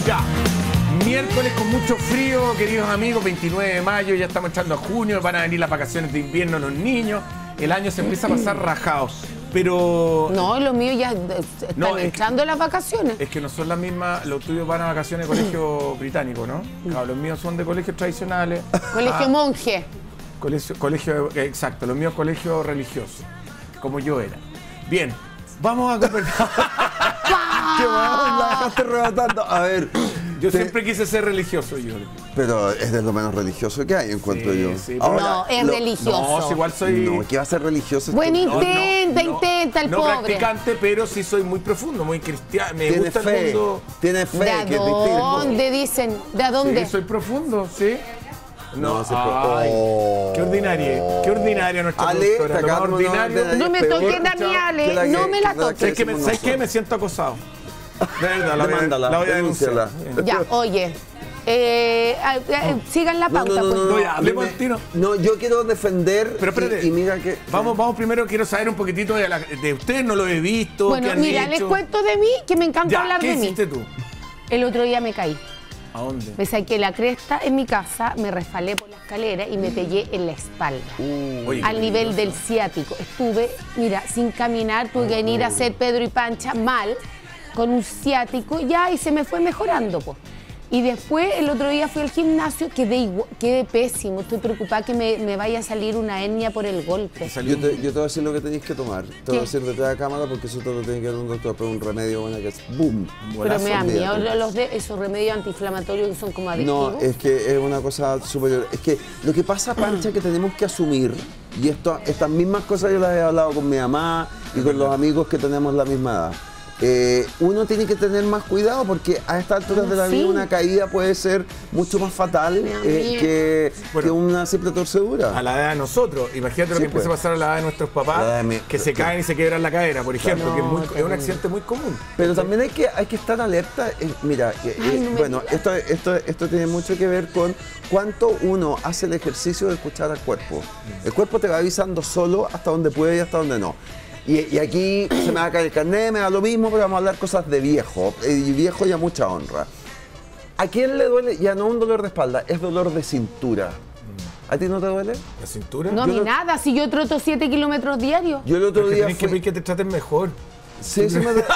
Ya. Miércoles con mucho frío, queridos amigos, 29 de mayo, ya estamos entrando a junio, van a venir las vacaciones de invierno los niños, el año se empieza a pasar rajados, pero... No, los míos ya están entrando las vacacionnes. Es que no son las mismas, los tuyos van a vacaciones de colegio británico, ¿no? Claro, los míos son de colegios tradicionales. Colegio monje. Colegio, exacto, los míos colegios religiosos, como yo era. Bien, vamos a conversar. ¡Qué bueno! La dejaste rebotando. A ver... Yo siempre quise ser religioso, yo. Pero es de lo menos religioso que hay, encuentro yo. Sí, ahora, no, es religioso. No, igual soy... No, ¿qué va a ser religioso? Bueno, intenta el pobre. No practicante, pero sí soy muy profundo, muy cristiano. Me gusta el mundo. Tiene fe. ¿De dónde dicen? ¿De dónde? Sí, soy profundo, ¿sí? No, qué ordinaria nuestra productora. No me toques a mí, Ale, no me la toques. ¿Sabes qué? Me siento acosado. De verdad, la voy a denunciar. Ya, oye, sigan la pauta. No, yo quiero defender. Pero espérate, y mira que... Vamos primero, quiero saber un poquitito de ustedes, no lo he visto. Bueno, mira, les cuento de mí, que me encanta hablar de mí. ¿Qué hiciste tú? El otro día me caí. ¿A dónde? Me saqué la cresta en mi casa, me resbalé por la escalera y me pegué en la espalda. Al nivel del ciático. Estuve, mira, sin caminar, tuve que venir a hacer Pedro y Pancha mal, con un ciático, ya, y se me fue mejorando, pues. Y después, el otro día fui al gimnasio, quedé pésimo. Estoy preocupada que me vaya a salir una hernia por el golpe. Yo te voy a decir lo que tenéis que tomar. Te voy a decir detrás de la cámara porque eso te lo tiene que dar un doctor, pero un remedio bueno que es ¡boom! Pero me dan miedo esos remedios antiinflamatorios que son como adictivos. No, es que es una cosa superior. Es que lo que pasa, Pancha, es que tenemos que asumir, y estas mismas cosas yo las he hablado con mi mamá y con los amigos que tenemos la misma edad. Uno tiene que tener más cuidado porque a estas alturas de la vida una caída puede ser mucho más fatal que una simple torcedura. A la edad de nosotros, imagínate lo que empieza a pasar a la edad de nuestros papás, que se caen y se quiebran la cadera, por ejemplo, que es un accidente muy común. Pero también hay que estar alerta. Mira, bueno, esto tiene mucho que ver con cuánto uno hace el ejercicio de escuchar al cuerpo. El cuerpo te va avisando solo hasta donde puede y hasta donde no. Y aquí se me va a caer el carnet, me da lo mismo, pero vamos a hablar cosas de viejo. Y viejo y a mucha honra. ¿A quién le duele? Ya no un dolor de espalda, es dolor de cintura. ¿A ti no te duele? ¿La cintura? No, a mí nada, si yo troto 7 kilómetros diarios. Yo el otro día fui... Tienes que te traten mejor. Sí, sí me duele.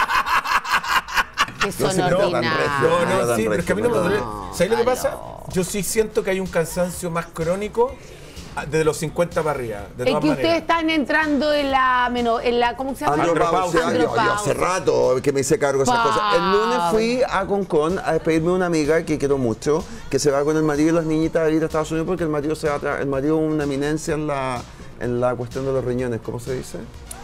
Que son ordinarios. No, sí, pero es que a mí no me duele. ¿Sabes lo que pasa? Yo sí siento que hay un cansancio más crónico desde los 50 para arriba. Es que ustedes están entrando en la ¿cómo se llama? Andropausia. Yo hace rato que me hice cargo de esas cosas. El lunes fui a Concón a despedirme de una amiga que quiero mucho, que se va con el marido y las niñitas a ir a Estados Unidos porque el marido es una eminencia en la cuestión de los riñones, ¿cómo se dice?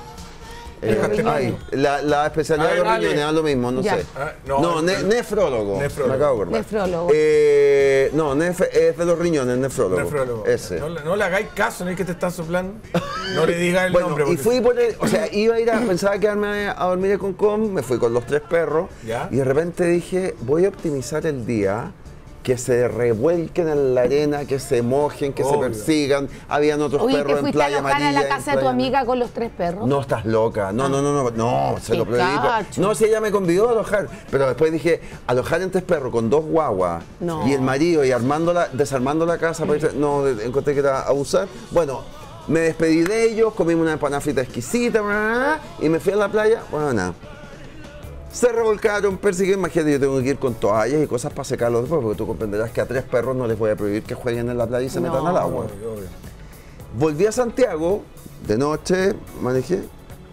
La especialidad de los riñones, es lo mismo, no sé. Nefrólogo. Me acabo de acordar. No, es de los riñones, nefrólogo. Ese. No le hagáis caso, no es que te están soplando. No le digas el nombre. Y fui por o sea, iba a ir pensaba quedarme a dormir en Concón, me fui con los 3 perros. Y de repente dije, voy a optimizar el día, que se revuelquen en la arena, que se mojen, que se persigan. Habían otros perros en Playa Amarilla. ¿Te fuiste a alojar a la casa de tu amiga con los 3 perros? No, estás loca. No, se lo prohibí. No, si ella me convidó a alojar. Pero después dije, alojar en 3 perros con 2 guaguas y el marido y desarmando la casa, no, encontré que era abusar. Bueno, me despedí de ellos, comimos una empanada frita exquisita y me fui a la playa. Bueno, nada. Se revolcaron, persiguieron, imagínate, yo tengo que ir con toallas y cosas para secarlos después, porque tú comprenderás que a 3 perros no les voy a prohibir que jueguen en la playa y se metan al agua. Volví a Santiago, de noche, manejé.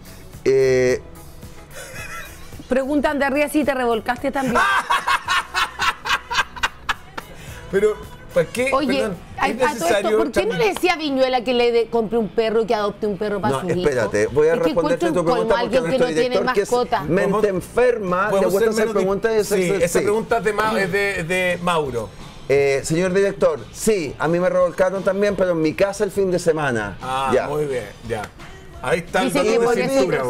Preguntan de arriba si te revolcaste también. Pero... ¿Para qué? Oye, ¿por qué no le decía a Viñuela que le compre un perro y que adopte un perro para su hijo? No, espérate, voy a responderte tu pregunta porque nuestro director, que es mente enferma, le gusta hacer preguntas. Sí, esa pregunta es de Mauro. Señor director, sí, a mí me revolcaron también, pero en mi casa el fin de semana. Ya. Muy bien, ya. Ahí está el dolor de cintura.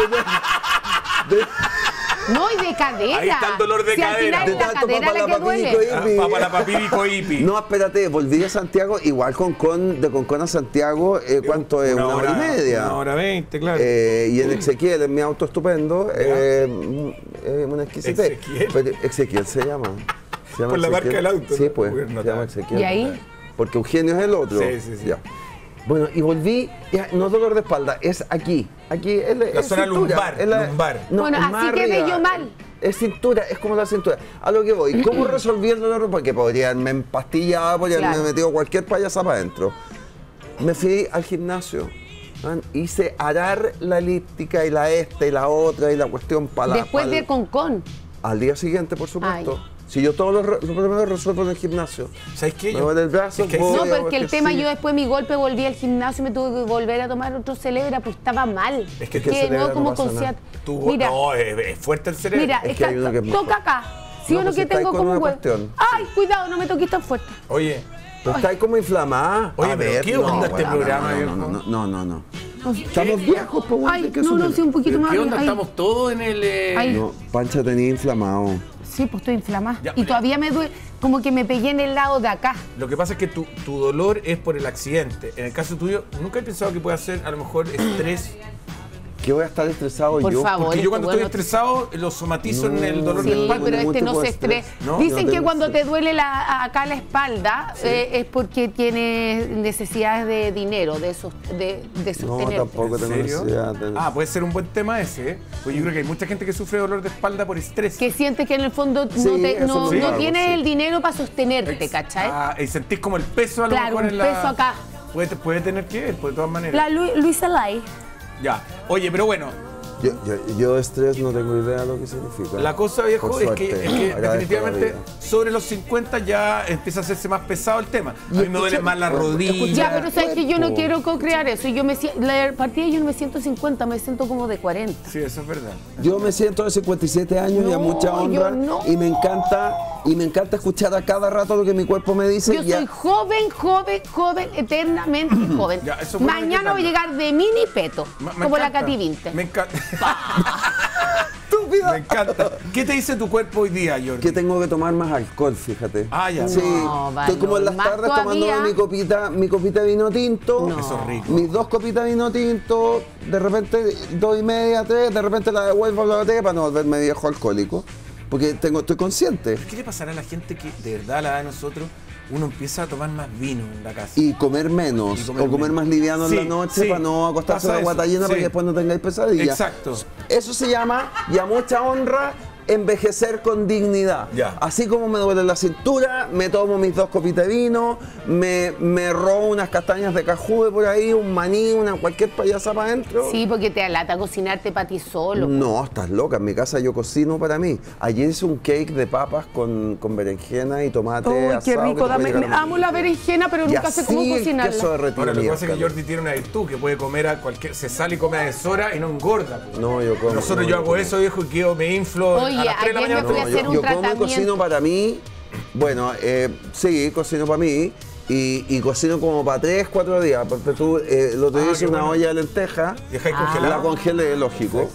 No, y de cadera. Ahí está el dolor de cadera. Al final es la cadera la que duele. Papalapapipicoipi. No, espérate, volví a Santiago, igual de Concón a Santiago, ¿cuánto es? 1 hora y media. 1 hora 20, claro. Y en Ezequiel, en mi auto estupendo, una exquisitez. Ezequiel se llama. Por la marca del auto. Sí, pues, se llama Ezequiel. ¿Y ahí? Porque Eugenio es el otro. Sí. Ya. Bueno, y volví, no dolor de espalda, es aquí. Aquí es la zona lumbar. No, bueno, así quedé yo mal. Es cintura, es como la cintura. A lo que voy, ¿cómo resolví el dolor? Porque podría haberme empastillado, podría haberme metido cualquier payasa para adentro. Me fui al gimnasio. Hice arar la elíptica y la y la otra y la cuestión para Después de Concón. Al día siguiente, por supuesto. Si yo todos los problemas resuelvo en el gimnasio. ¿Sabes qué? Me duele el brazo, no, porque el tema, yo después de mi golpe volví al gimnasio y me tuve que volver a tomar otro Celebra, pues estaba mal. Es que no como concierto. Mira, no, es fuerte el Celebra. Mira, es que hay uno que es toca acá. Si uno que tengo como un huevo. Ay, cuidado, no me toques tan fuerte. Oye. Pero estáis como inflamada. Oye, pero ¿qué onda este programa? No. Estamos viejos, pues. Ay, no, sí, un poquito más. ¿Qué onda? Estamos todos en el... No, Pancha tenía inflamado. Sí, pues estoy inflamada. Y todavía me duele, como que me pegué en el lado de acá. Lo que pasa es que tu dolor es por el accidente. En el caso tuyo, ¿nunca he pensado que pueda ser a lo mejor estrés? ¿Qué voy a estar estresado por yo? Favor, porque yo cuando estoy estresado lo somatizo en el dolor de espalda. Sí, pero este no se estresa. Dicen que cuando te duele acá la espalda es porque tienes necesidades de dinero, de sostenerte. No, tampoco tengo necesidad de... puede ser un buen tema ese, ¿eh? Pues yo creo que hay mucha gente que sufre dolor de espalda por estrés. Que sientes que en el fondo no tienes el dinero para sostenerte, ¿cachai? Y sentís como el peso a lo mejor en la... peso acá. Puede tener que ver, pues, de todas maneras. La Luisa Lai. Ya. Oye, pero bueno. Yo estrés no tengo idea de lo que significa. La cosa, viejo, es que definitivamente sobre los 50 ya empieza a hacerse más pesado el tema. A mí me duele más la rodilla. Ya, pero sabes que yo no quiero co-crear eso. La partida yo no me siento 50, me siento como de 40. Sí, eso es verdad. Yo me siento de 57 años y a mucha honra. Y me encanta escuchar a cada rato lo que mi cuerpo me dice. Yo soy joven, eternamente joven. Ya, mañana voy a llegar de mini peto, como la Katy Vinter. Me encanta. Me encanta. ¿Qué te dice tu cuerpo hoy día, Jordi? Que tengo que tomar más alcohol, fíjate. Ya. Sí, estoy como en las tardes tomando mi copita de vino tinto. No. Eso es rico. Mis 2 copitas de vino tinto, de repente 2,5, 3, de repente la devuelvo a la botella para no volverme viejo alcohólico. Porque estoy consciente. ¿Qué le pasará a la gente que de verdad a la edad de nosotros uno empieza a tomar más vino en la casa? Y comer menos, o comer más liviano en la noche para no acostarse la guata llena para que después no tengáis pesadillas. Exacto. Eso se llama, y a mucha honra, envejecer con dignidad. Ya. Así como me duele la cintura, me tomo mis 2 copitas de vino, me robo unas castañas de cajú por ahí, un maní, cualquier payasa para adentro. Sí, porque te alata cocinarte para ti solo. No, estás loca. En mi casa yo cocino para mí. Ayer hice un cake de papas con berenjena y tomate. ¡Uy, qué rico! Amo la berenjena, pero nunca sé cómo cocinarla. Ahora, lo que pasa es que Jordi tiene una virtud, que puede comer a cualquier... Se sale y come a deshora y no engorda. No, yo como. Yo hago eso, viejo, y me inflo. Oye, ayer me fui a hacer un tratamiento. Yo como y cocino para mí. Bueno, sí, cocino para mí. Y cocino como para 3, 4 días. Porque tú, lo te hice una olla de lentejas. ¿Dejáis congelada? La congelé, lógico.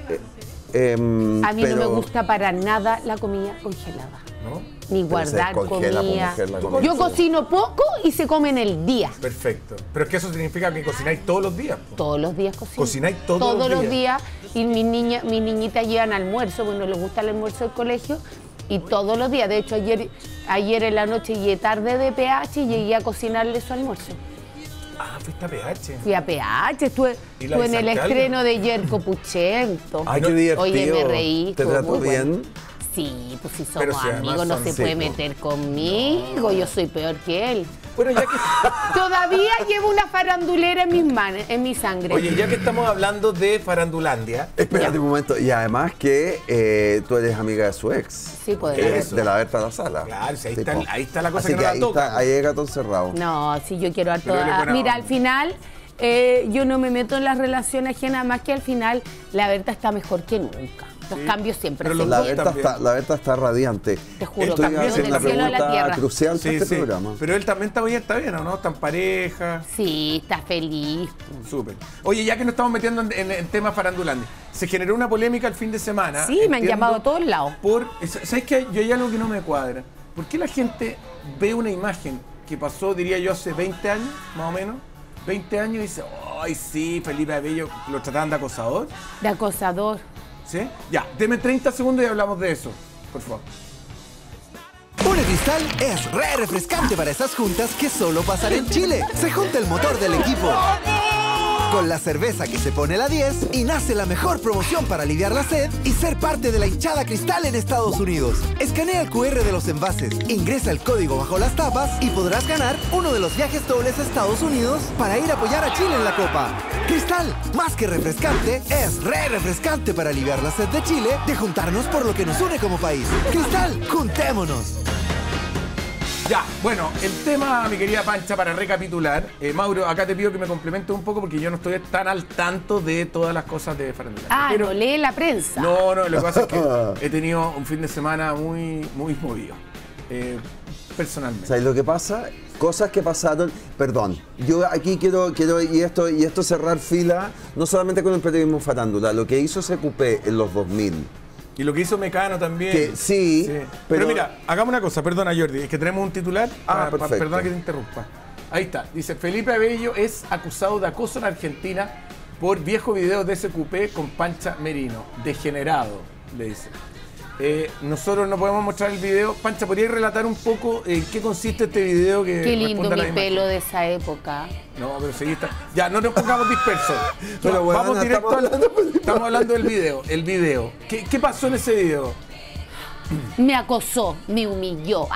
A mí no me gusta para nada la comida congelada. ¿No? Ni guardar comida. Yo cocino poco y se come en el día. Perfecto. Pero es que eso significa que cocináis todos los días. Todos los días cocino. ¿Cocináis todos los días? Y mis niñitas llevan almuerzo, bueno, les gusta el almuerzo del colegio. Y todos los días. De hecho, ayer en la noche llegué tarde de PH y llegué a cocinarle su almuerzo. Fuiste a PH. Fui a PH, estuve en el estreno de Yerko Puchento. Ay, qué divertido. Oye, me reí. ¿Te trató bien? Bueno. Sí, pues si somos amigos no se puede meter conmigo, yo soy peor que él. Bueno, ya que... Todavía llevo una farandulera en mis manos, en mi sangre. Oye, ya que estamos hablando de Farandulandia... Espérate un momento. Y además que tú eres amiga de su ex. Sí, pues. De la Berta La Sala. Claro, sí, ahí está la cosa. Así que no ahí la toca. Está, ahí hay gato encerrado. No, sí, yo quiero harto. Mira, al final... yo no me meto en las relaciones ajenas, más que al final la Berta está mejor que nunca. Los cambios siempre se la Berta está radiante. Te juro, estoy cambios haciendo del cielo a la tierra. Crucial para este programa. Pero él también está bien, ¿o no? Está en pareja. Sí, está feliz. Súper. Oye, ya que nos estamos metiendo en temas farandulandia, se generó una polémica el fin de semana. Sí, me han llamado a todos lados. ¿Sabes qué? Yo hay algo que no me cuadra. ¿Por qué la gente ve una imagen que pasó, diría yo, hace 20 años, más o menos? 20 años y dice, ay, sí, Felipe Abello, ¿lo trataban de acosador? De acosador. ¿Sí? Ya, deme 30 segundos y hablamos de eso, por favor. Une Cristal es re refrescante para esas juntas que solo pasan en Chile. Se junta el motor del equipo con la cerveza que se pone la 10 y nace la mejor promoción para aliviar la sed y ser parte de la hinchada Cristal en Estados Unidos. Escanea el QR de los envases, ingresa el código bajo las tapas y podrás ganar uno de los viajes dobles a Estados Unidos para ir a apoyar a Chile en la Copa. Cristal, más que refrescante, es re refrescante para aliviar la sed de Chile de juntarnos por lo que nos une como país. Cristal, juntémonos. Ya, bueno, el tema, mi querida Pancha, para recapitular. Mauro, acá te pido que me complementes un poco porque yo no estoy tan al tanto de todas las cosas de farándula. Pero no lee la prensa. No, lo que pasa es que he tenido un fin de semana muy movido, personalmente. ¿Sabes lo que pasa? Cosas que pasaron, perdón, yo aquí quiero y esto cerrar fila, no solamente con el periodismo farándula, lo que hizo CQP en los 2000. Y lo que hizo Mecano también. Que, sí. Pero mira, hagamos una cosa, perdona Jordi, es que tenemos un titular. Perfecto. Perdona que te interrumpa. Ahí está, dice, Felipe Abello es acusado de acoso en Argentina por viejo video de SQP con Pancha Merino. Degenerado, le dice. Nosotros no podemos mostrar el video. Pancha, ¿podrías relatar un poco en qué consiste este video? Qué lindo mi pelo de esa época. No, pero seguiste. Ya, no nos pongamos dispersos. Pero bueno, vamos directo estamos hablando del video. El video. ¿Qué pasó en ese video? Me acosó, me humilló.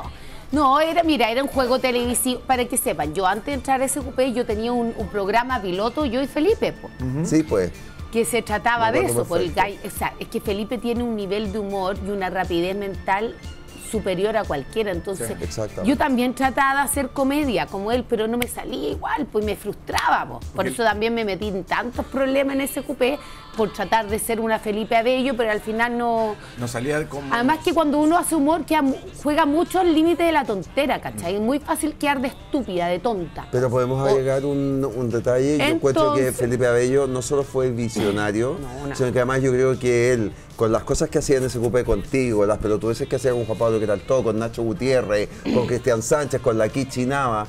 No, era un juego televisivo. Para que sepan, yo antes de entrar a SQP, yo tenía un programa piloto, yo y Felipe. Sí, pues. Que se trataba de eso, porque es que Felipe tiene un nivel de humor y una rapidez mental superior a cualquiera, entonces yo también trataba de hacer comedia como él, pero no me salía igual, pues me frustraba, por eso también me metí en tantos problemas en SQP por tratar de ser una Felipe Abello, pero al final no salía como... Además que cuando uno hace humor juega mucho al límite de la tontera, ¿cachai? Es muy fácil quedar de estúpida, de tonta. Pero podemos agregar un detalle. Yo encuentro que Felipe Abello no solo fue visionario, sino que además yo creo que él, con las cosas que hacía en SQP contigo, las pelotudeces que hacía con Juan Pablo Queraltó, con Nacho Gutiérrez, con Cristian Sánchez, con la Kichi Nava,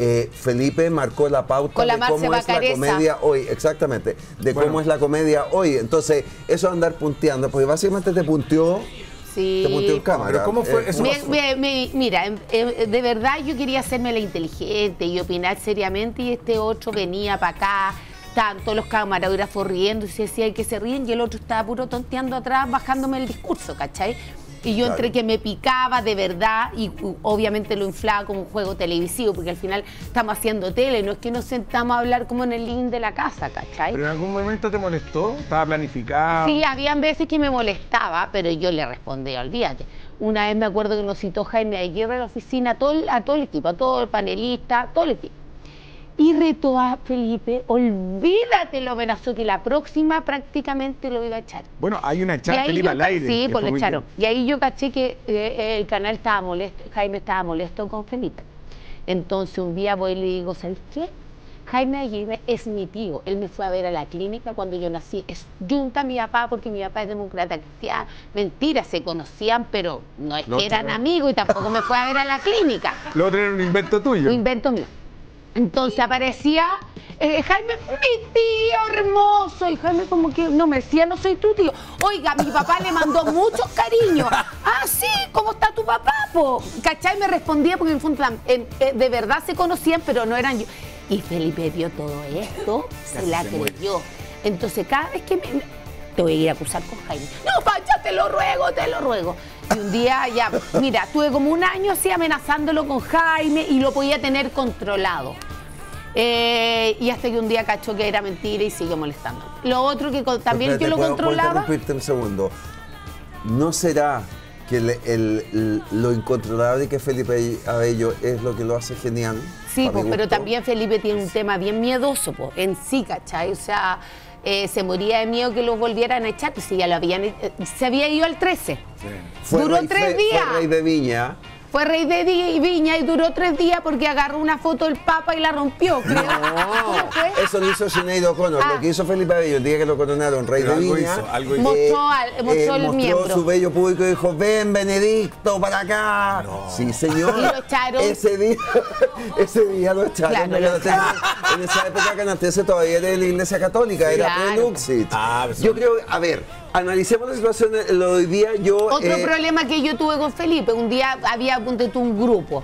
Felipe marcó la pauta de cómo es la comedia hoy, exactamente, de cómo es la comedia hoy. Entonces, eso de andar punteando, porque básicamente te punteó. Sí, te punteó en cámara. Pero ¿cómo fue eso? Mira, de verdad yo quería hacerme la inteligente y opinar seriamente, y este otro venía para acá, tanto los camarógrafos riendo, y se decía que se ríen, y el otro estaba puro tonteando atrás, bajándome el discurso, ¿cachai? Y yo entre que me picaba de verdad y obviamente lo inflaba como un juego televisivo, porque al final estamos haciendo tele, no es que nos sentamos a hablar como en el living de la casa, ¿cachai? ¿Pero en algún momento te molestó? ¿Estaba planificado? Sí, habían veces que me molestaba, pero yo le respondía, olvídate. Una vez me acuerdo que nos citó Jaime Aguirre a la oficina, a todo el equipo, a todo el panelista, todo el equipo. Y retó a Felipe, olvídate, lo amenazó que la próxima prácticamente lo iba a echar. Bueno, hay una echada Felipe al aire. Sí, pues lo echaron. Y ahí yo caché que el canal estaba molesto, Jaime estaba molesto con Felipe. Entonces un día voy y le digo, ¿sabes qué? Jaime Aguirre es mi tío. Él me fue a ver a la clínica cuando yo nací. Es junta a mi papá porque mi papá es demócrata cristiano. Mentira, se conocían, pero no es que eran amigos, y tampoco me fue a ver a la clínica. Lo otro era un invento tuyo. Un invento mío. Entonces aparecía Jaime, mi tío hermoso, y Jaime como que no me decía, no soy tu tío. Oiga, mi papá le mandó muchos cariños. Sí, ¿cómo está tu papá, po? ¿Cachai? Me respondía porque en fondo de verdad se conocían, pero no eran yo. Y Felipe vio todo esto, se la creyó. Entonces cada vez que te voy a ir a acusar con Jaime. No, Pancha, te lo ruego. Y un día ya, mira, estuve como un año así amenazándolo con Jaime y lo podía tener controlado. Y hasta que un día cachó que era mentira y siguió molestando. Lo otro que también yo lo controlaba... ¿Puedo interrumpirte un segundo? ¿No será que lo incontrolable que Felipe Abello es lo que lo hace genial? Sí, pues, pero también Felipe tiene un tema bien miedoso, pues, en sí, ¿cachai? O sea... se moría de miedo que los volvieran a echar, pues si ya lo habían... se había ido al 13. Sí. Duró 3 días. Fue rey de Viña. Fue rey de Viña y duró 3 días porque agarró una foto del Papa y la rompió, creo. No, eso lo hizo Sinead O'Connor. Lo que hizo Felipe Abello el día que lo coronaron rey de Viña. Algo hizo. Mostró el miembro. Mostró su bello público y dijo, ven Benedicto para acá. No. Sí, señor. Y lo echaron. Ese día lo echaron. Claro, en esa época Canastese todavía era de la Iglesia Católica, era pre-Luxit. Yo creo, a ver, analicemos la situación lo de hoy día. Otro problema que yo tuve con Felipe, un día había, ponte tú, un grupo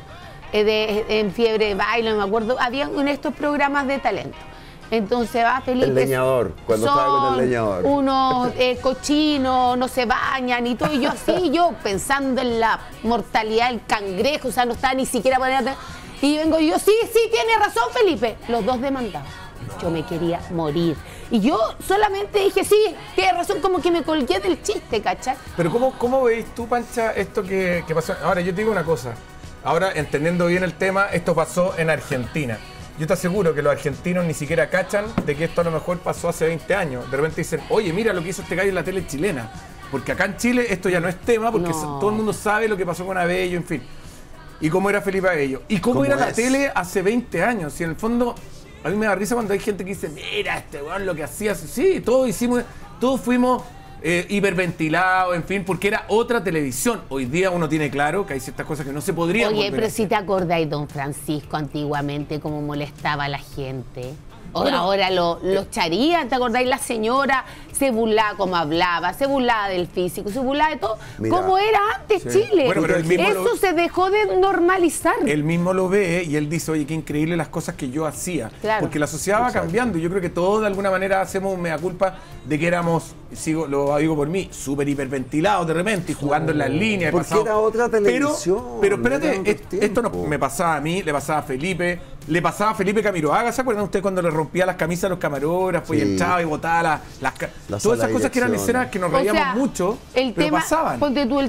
en Fiebre de Baile, no me acuerdo, había en estos programas de talento. Entonces va Felipe. El leñador, cuando estaba con el leñador. Unos cochinos, no se bañan y todo. Y yo así, yo pensando en la mortalidad del cangrejo, o sea, no estaba ni siquiera poniendo. Y vengo yo, sí, tiene razón Felipe. Los dos demandados. Yo me quería morir. Y yo solamente dije, sí, tiene razón, como que me colgué del chiste, ¿cachai? Pero ¿cómo veis tú, Pancha, esto que pasó? Ahora, yo te digo una cosa. Ahora, entendiendo bien el tema, esto pasó en Argentina. Yo te aseguro que los argentinos ni siquiera cachan de que esto a lo mejor pasó hace 20 años. De repente dicen, oye, mira lo que hizo este gallo en la tele chilena. Porque acá en Chile esto ya no es tema, porque todo el mundo sabe lo que pasó con Abello, en fin. Y cómo era Felipe Abello. Y cómo era la tele hace 20 años. Y en el fondo, a mí me da risa cuando hay gente que dice, mira, este weón lo que hacía. Sí, todos fuimos hiperventilados, en fin, porque era otra televisión. Hoy día uno tiene claro que hay ciertas cosas que no se podrían. Oye, pero si te acordáis, don Francisco, antiguamente cómo molestaba a la gente. Bueno, ahora los charías, ¿te acordáis? La señora se burlaba como hablaba, se burlaba del físico, se burlaba de todo. Mira, como era antes Chile. Bueno, pero eso se dejó de normalizar. Él mismo lo ve y él dice, oye, qué increíble las cosas que yo hacía. Claro. Porque la sociedad va cambiando y yo creo que todos de alguna manera hacemos un mea culpa de que éramos, lo digo por mí, súper hiperventilados de repente y jugando en las líneas. Porque era otra televisión. Pero espérate, esto no me pasaba a mí, le pasaba a Felipe. Le pasaba a Felipe Camiroaga, ¿se acuerdan ustedes cuando le rompía las camisas a los camarógrafos y entraba y botaba todas esas cosas que eran escenas que nos reíamos mucho, pero pasaban? Ponte tú el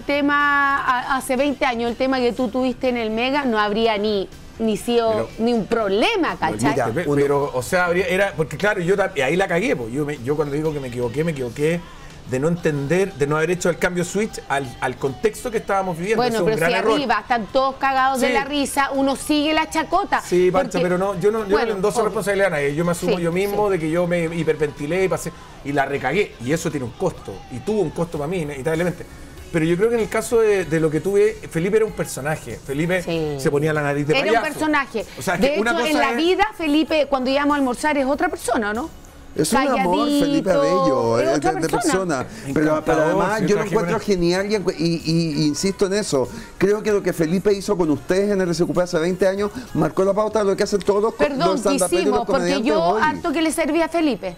tema, hace 20 años, el tema que tú tuviste en el Mega, no habría ni sido ni un problema, ¿cachai? Mira, pero, o sea, era, porque claro, yo ahí la cagué, pues. Yo cuando digo que me equivoqué de no entender, de no haber hecho el cambio switch al contexto que estábamos viviendo. Bueno, pero si arriba están todos cagados de la risa, uno sigue la chacota. Sí, Pancha, pero no, yo no le endoso responsabilidad a nadie. Yo me asumo yo mismo de que yo me hiperventilé y pasé y la recagué. Y eso tiene un costo. Y tuvo un costo para mí, inevitablemente. Pero yo creo que en el caso de lo que tuve, Felipe era un personaje. Felipe se ponía la nariz de payaso. Era un personaje. O sea, de hecho, en la vida, Felipe, cuando íbamos a almorzar, es otra persona, ¿no? Es un amor, Felipe Abello, de persona. Pero además yo lo encuentro genial y insisto en eso. Creo que lo que Felipe hizo con ustedes en el RCQP hace 20 años marcó la pauta de lo que hacen todos los stand-uperos porque yo harto que le servía a Felipe.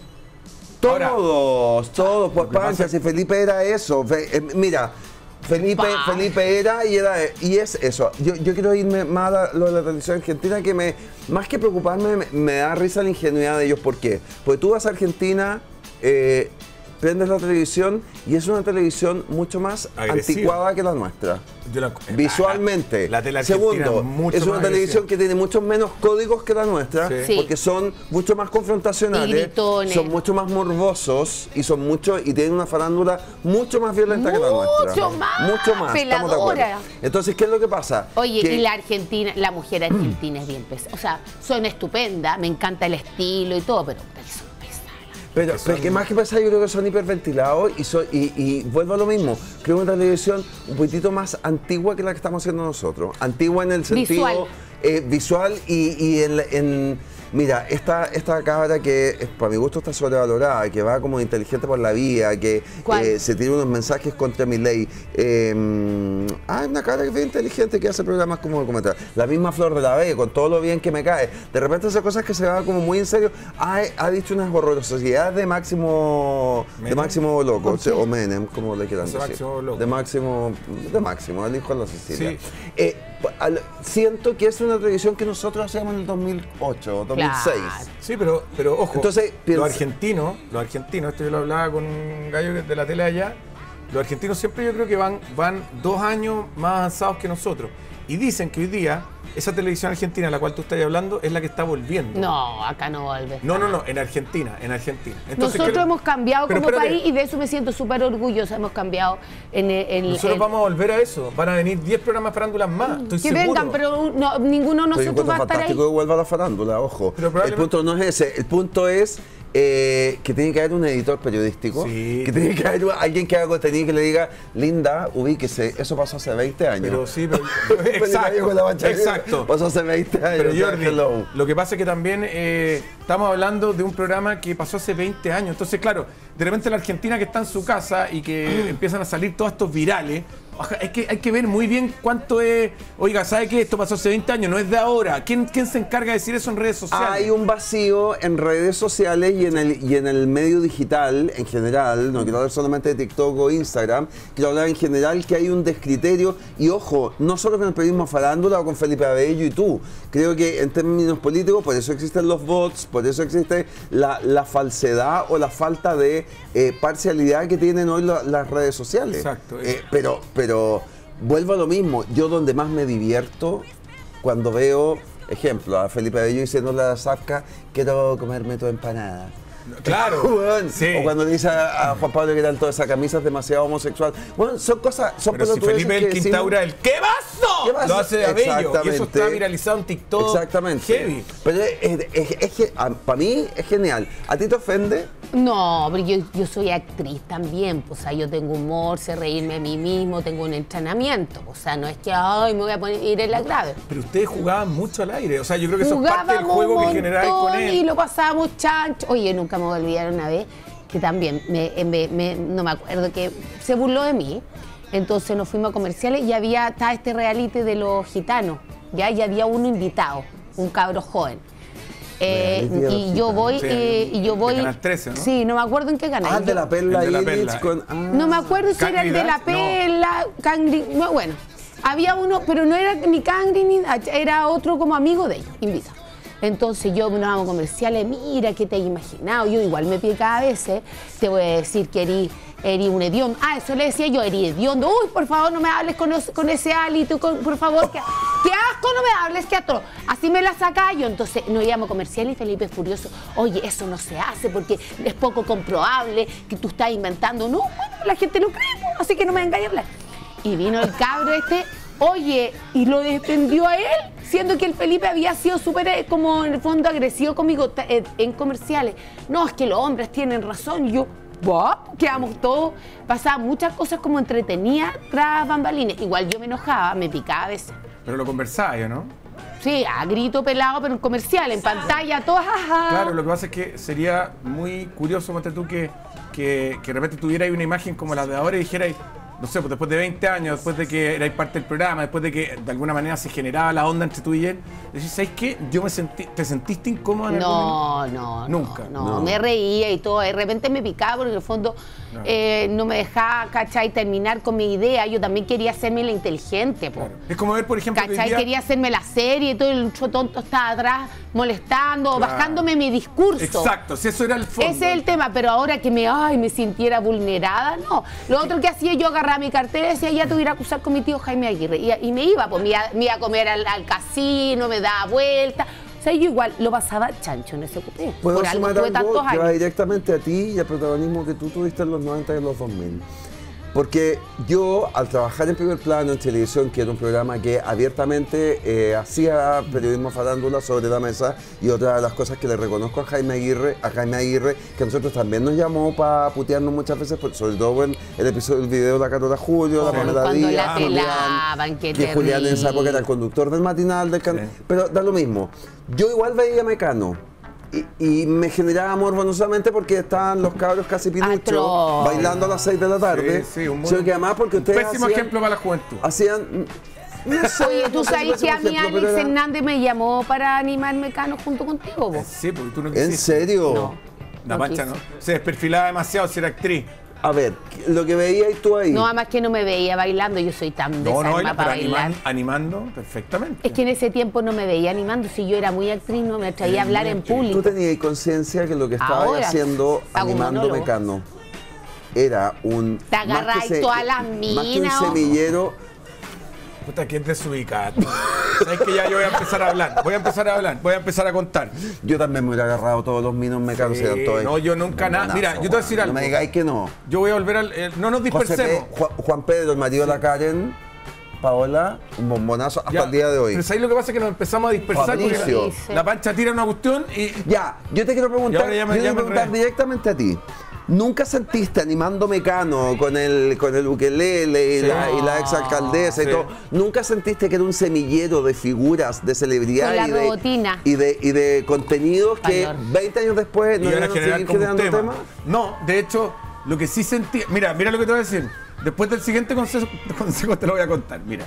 Todos, pues Pancha, si Felipe era eso. Mira, Felipe era y es eso. Yo quiero irme más a lo de la televisión argentina, que más que preocuparme, me da risa la ingenuidad de ellos. ¿Por qué? Porque tú vas a Argentina, prendes la televisión y es una televisión mucho más anticuada que la nuestra. Visualmente. La tele Segundo, es una televisión que tiene muchos menos códigos que la nuestra, porque son mucho más confrontacionales, son mucho más morbosos y tienen una farándula mucho más violenta que la nuestra. Mucho más. Estamos de acuerdo. Entonces, ¿qué es lo que pasa? Oye, y la mujer argentina es bien pesada. O sea, son estupendas, me encanta el estilo y todo, pero pero que más que pasar, yo creo que son hiperventilados y vuelvo a lo mismo. Creo una televisión un poquitito más antigua que la que estamos haciendo nosotros. Antigua en el sentido visual y mira, esta cabra que para mi gusto está sobrevalorada, que va como inteligente por la vía, que se tira unos mensajes contra Milei. Una cabra que es bien inteligente, que hace programas como documental. La misma Flor de la B, con todo lo bien que me cae. De repente hace cosas que se va como muy en serio. Ha dicho unas horrorosidades de Máximo Loco, o Menem, como le quieran decir. De Máximo, el hijo de la Sicilia. Sí. Siento que es una televisión que nosotros hacíamos en el 2008, 2006. Sí, pero ojo, entonces, los argentinos, esto yo lo hablaba con un gallo de la tele allá, los argentinos siempre yo creo que van 2 años más avanzados que nosotros. Y dicen que hoy día esa televisión argentina a la cual tú estás hablando es la que está volviendo. No, acá no vuelve. No, en Argentina. Entonces, nosotros hemos cambiado como país y de eso me siento súper orgullosa. Hemos cambiado nosotros vamos a volver a eso. Van a venir 10 programas de farándulas más. Estoy seguro. Vengan, pero ninguno de nosotros va a estar ahí. Que vuelva la farándula, ojo. El punto no es ese. El punto es que tiene que haber un editor periodístico, que tiene que haber alguien que haga contenido que le diga, Linda, ubíquese, eso pasó hace 20 años. Pero sí, pero exacto. Pasó hace 20 años. Pero Jordi, lo que pasa es que también estamos hablando de un programa que pasó hace 20 años. Entonces, claro, de repente la Argentina que está en su casa y que empiezan a salir todos estos virales, hay que ver muy bien cuánto es. Oiga, ¿sabe qué? Esto pasó hace 20 años, no es de ahora. ¿Quién se encarga de decir eso en redes sociales? Hay un vacío en redes sociales y en el medio digital en general. No quiero hablar solamente de TikTok o Instagram, quiero hablar en general que hay un descriterio. Y ojo, no solo con el periodismo farándula o con Felipe Abello y tú. Creo que en términos políticos, por eso existen los bots, por eso existe la falsedad o la falta de parcialidad que tienen hoy las redes sociales. Exacto. Pero vuelvo a lo mismo, yo donde más me divierto cuando veo, ejemplo, a Felipe Abello diciéndole a la Zafka, quiero comerme tu empanada. Claro. Bueno, sí. O cuando le dice a Juan Pablo que eran todas esas camisas demasiado homosexual. Bueno, son cosas, son pero si Felipe el que instaura el ¿qué pasó? Lo hace de Abello. Y eso está viralizado en TikTok. Exactamente. Heavy. Pero es que para mí es genial. ¿A ti te ofende? No, pero yo soy actriz también, pues, o sea, yo tengo humor, sé reírme a mí mismo, tengo un entrenamiento, o sea, no es que, ay, me voy a poner ir en la grave. Pero ustedes jugaban mucho al aire, o sea, yo creo que eso es parte del juego que generáis con él. Y lo pasábamos chancho. Oye, nunca me voy a olvidar una vez que también, no me acuerdo, que se burló de mí, entonces nos fuimos a comerciales y estaba este reality de los gitanos, ¿ya? Y había uno invitado, un cabro joven. Y yo voy, de Canal 13, ¿no? Sí, no me acuerdo en qué canal. Ah, de la Perla. No me acuerdo si era el de la Perla, Cangri, no, bueno. Había uno, pero no era ni Cangri ni era otro como amigo de ellos, invitado. Entonces yo nos vamos a comerciales, mira, ¿qué te has imaginado? Yo igual me pica a veces, te voy a decir que erí un hediondo. Ah, eso le decía yo, erí hediondo. Uy, por favor, no me hables con ese hálito, por favor, qué asco, no me hables, qué atro. Así me la saca yo. Entonces nos íbamos a comercial y Felipe es furioso. Oye, eso no se hace porque es poco comprobable que tú estás inventando. No, bueno, la gente lo cree, así que no me engañes. Y vino el cabro oye, y lo defendió a él, siendo que el Felipe había sido súper, como en el fondo, agresivo conmigo en comerciales. No, es que los hombres tienen razón. Yo, quedamos todos, pasaban muchas cosas como entretenidas tras bambalinas. Igual yo me enojaba, me picaba a veces. Pero lo conversaba yo, ¿no? Sí, a grito pelado, pero en comercial, en pantalla, todas, ajá. Claro, lo que pasa es que sería muy curioso, ponte tú, que de repente tuviera ahí una imagen como la de ahora y dijera, no sé, pues después de 20 años, después de que erais parte del programa, después de que de alguna manera se generaba la onda entre tú y él, decís, ¿sabes qué? ¿Te sentiste incómoda en algún momento? Nunca. No, me reía y todo, de repente me picaba porque en el fondo no me dejaba, ¿cachai? Terminar con mi idea. Yo también quería hacerme la inteligente, po. Claro. Es como ver, por ejemplo, ¿cachai? Quería hacerme la serie y todo el tonto estaba atrás molestando, bajándome mi discurso. Exacto, si eso era el fondo. Ese es el tema, pero ahora que me sintiera vulnerada, no. Lo otro que hacía, yo agarraba mi cartera y decía, ya te voy a ir a acusar con mi tío Jaime Aguirre. Y me iba, pues me iba a comer al casino, me daba vuelta. O sea, yo igual lo pasaba chancho en ese cupé. ¿Puedo sumar algo que va directamente a ti y al protagonismo que tú tuviste en los 90 y en los 2000? Porque yo, al trabajar en Primer Plano, en televisión, que era un programa que abiertamente hacía periodismo farándula sobre la mesa, y otra de las cosas que le reconozco a Jaime Aguirre, que a nosotros también nos llamó para putearnos muchas veces, sobre todo en el episodio del video de la Carota Julio, la Pamela Díaz, Julián en esa época era el conductor del matinal del canal, pero da lo mismo. Yo igual veía Mecano. Y me generaba amor, no solamente porque estaban los cabros casi pinuchos bailando a las 6 de la tarde, sino que además porque ustedes pésimo ejemplo para la juventud. Hacían... No sé, oye, ¿tú sabes que a mí Alex Hernández me llamó para animar Mecano junto contigo, vos? Sí, porque tú no quisiste. ¿En serio? No. La Pancha no. Se desperfilaba demasiado si era actriz. A ver, lo que veías tú ahí. No, además que no me veía bailando, yo soy tan desarmada para bailar. Animando perfectamente. Es que en ese tiempo no me veía animando, si yo era muy actriz, no me atraía a hablar en público. ¿Tú tenías conciencia que lo que estabas haciendo animando Mecano era un... Te agarráis todas las minas. Más que un semillero... Puta, que es desubicada. ¿Sabes que ya yo voy a empezar a hablar? Voy a empezar a contar. Yo también me hubiera agarrado todos los minos Mecanos. No, yo nunca nada. Mira, yo te voy a decir algo. No me digáis que no. Yo voy a volver al... no nos dispersemos. Juan Pedro, el marido de la Karen, Paola, un bombonazo hasta el día de hoy. Pero ahí lo que pasa es que nos empezamos a dispersar porque la Pancha tira una cuestión y... Ya, yo te quiero preguntar, directamente a ti. ¿Nunca sentiste animando Mecano con el ukelele y la exalcaldesa y todo? ¿Nunca sentiste que era un semillero de figuras, de celebridad y de contenidos que 20 años después no iban a seguir generando temas? No, de hecho, lo que sí sentí... Mira lo que te voy a decir. Después del siguiente consejo te lo voy a contar, mira.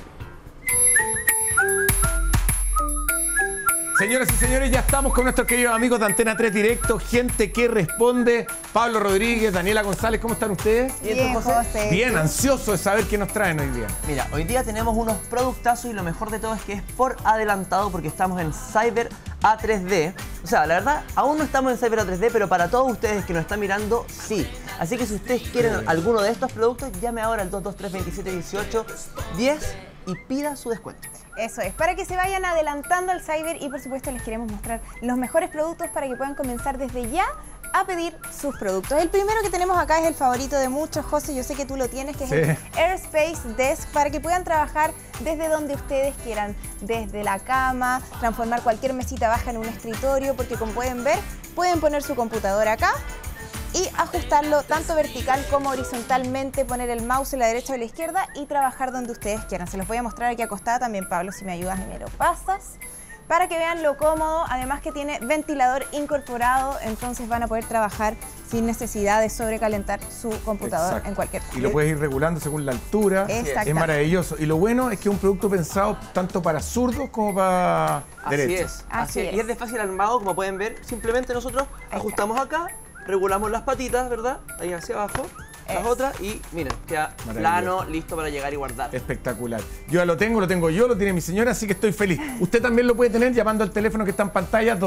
Señoras y señores, ya estamos con nuestros queridos amigos de Antena 3 Directo, gente que responde. Pablo Rodríguez, Daniela González, ¿cómo están ustedes? Bien, José. Bien, ansioso de saber qué nos traen hoy día. Mira, hoy día tenemos unos productazos y lo mejor de todo es que es por adelantado porque estamos en Cyber A3D. O sea, la verdad, aún no estamos en Cyber A3D, pero para todos ustedes que nos están mirando, sí. Así que si ustedes quieren alguno de estos productos, llame ahora al 223-27-18-10 y pida su descuento. Eso es, para que se vayan adelantando al Cyber y por supuesto les queremos mostrar los mejores productos para que puedan comenzar desde ya a pedir sus productos. El primero que tenemos acá es el favorito de muchos, José, yo sé que tú lo tienes, que es el Airspace Desk, para que puedan trabajar desde donde ustedes quieran, desde la cama, transformar cualquier mesita baja en un escritorio, porque como pueden ver, pueden poner su computadora acá y ajustarlo tanto vertical como horizontalmente, poner el mouse en la derecha o en la izquierda y trabajar donde ustedes quieran. Se los voy a mostrar aquí acostada también, Pablo, si me ayudas y me lo pasas, para que vean lo cómodo, además que tiene ventilador incorporado, entonces van a poder trabajar sin necesidad de sobrecalentar su computador en cualquier parte. Y lo puedes ir regulando según la altura, es maravilloso. Y lo bueno es que es un producto pensado tanto para zurdos como para derechos. Así es. Y es de fácil armado, como pueden ver, simplemente nosotros ajustamos acá, regulamos las patitas, ¿verdad? Ahí hacia abajo, las otras y miren, queda plano, listo para llegar y guardar. Espectacular. Yo ya lo tengo yo, lo tiene mi señora, así que estoy feliz. Usted también lo puede tener llamando al teléfono que está en pantalla,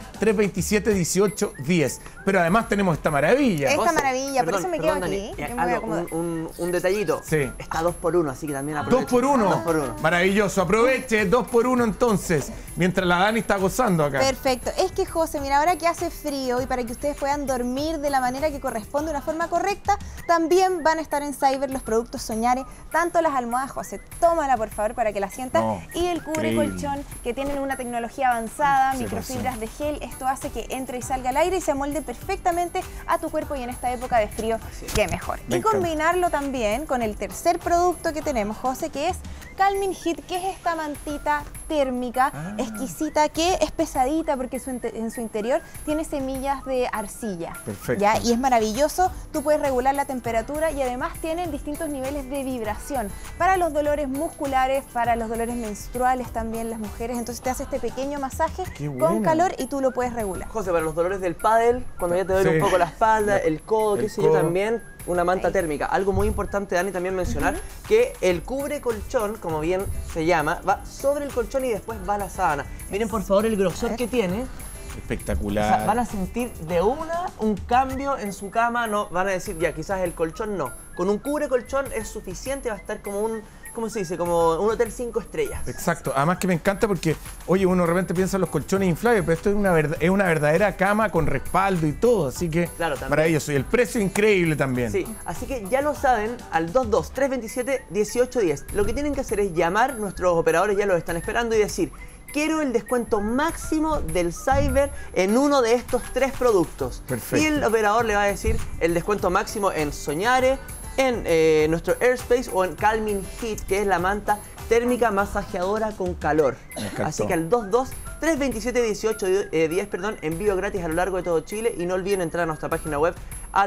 22-327-18-10. Pero además tenemos esta maravilla. Esta maravilla, por eso me quedo aquí. Un detallito. Sí. Está 2x1, así que también aproveche. 2x1. 2x1. Maravilloso. Aproveche 2x1 entonces, mientras la Dani está gozando acá. Perfecto. Es que, José, mira, ahora que hace frío y para que ustedes puedan dormir de la manera que corresponde, de una forma correcta, también van a estar en Cyber los productos Soñare, tanto las almohadas, José, tómala por favor para que la sientas, y el cubre colchón, que tienen una tecnología avanzada, microfibras de gel. Esto hace que entre y salga al aire y se amolde perfectamente a tu cuerpo, y en esta época de frío, qué mejor. Y combinarlo también con el tercer producto que tenemos, José, que es Calming Heat, que es esta mantita térmica exquisita, que es pesadita porque en su interior tiene semillas de arcilla. Perfecto. ¿Ya? Y es maravilloso, tú puedes regular la temperatura y además tienen distintos niveles de vibración para los dolores musculares, para los dolores menstruales también las mujeres, entonces te hace este pequeño masaje con calor y tú lo puedes regular. José, para los dolores del pádel, cuando ya te duele un poco la espalda, el codo, qué sé yo, también una manta térmica. Algo muy importante, Dani, también mencionar, que el cubre colchón, como bien se llama, va sobre el colchón y después va la sábana. Miren por favor el grosor que tiene. Espectacular. O sea, van a sentir de un cambio en su cama, no van a decir, ya, quizás el colchón no. Con un cubre colchón es suficiente, va a estar como un, ¿cómo se dice? Como un hotel 5 estrellas. Exacto. Además que me encanta porque, oye, uno de repente piensa en los colchones inflables, pero esto es una verdadera cama con respaldo y todo, así que maravilloso. Y el precio increíble también. Sí, así que ya lo saben, al 22-327-18-10. Lo que tienen que hacer es llamar, nuestros operadores ya los están esperando, y decir: quiero el descuento máximo del Cyber en uno de estos 3 productos. Perfecto. Y el operador le va a decir el descuento máximo en Soñare, en nuestro Airspace o en Calming Heat, que es la manta térmica masajeadora con calor. Así que al 22-327-18-10, envío gratis a lo largo de todo Chile, y no olviden entrar a nuestra página web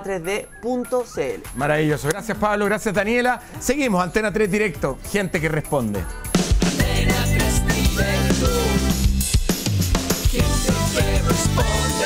a3d.cl. Maravilloso. Gracias, Pablo. Gracias, Daniela. Seguimos, Antena 3 Directo. Gente que responde. Antena 3 Directo. Gente que responde.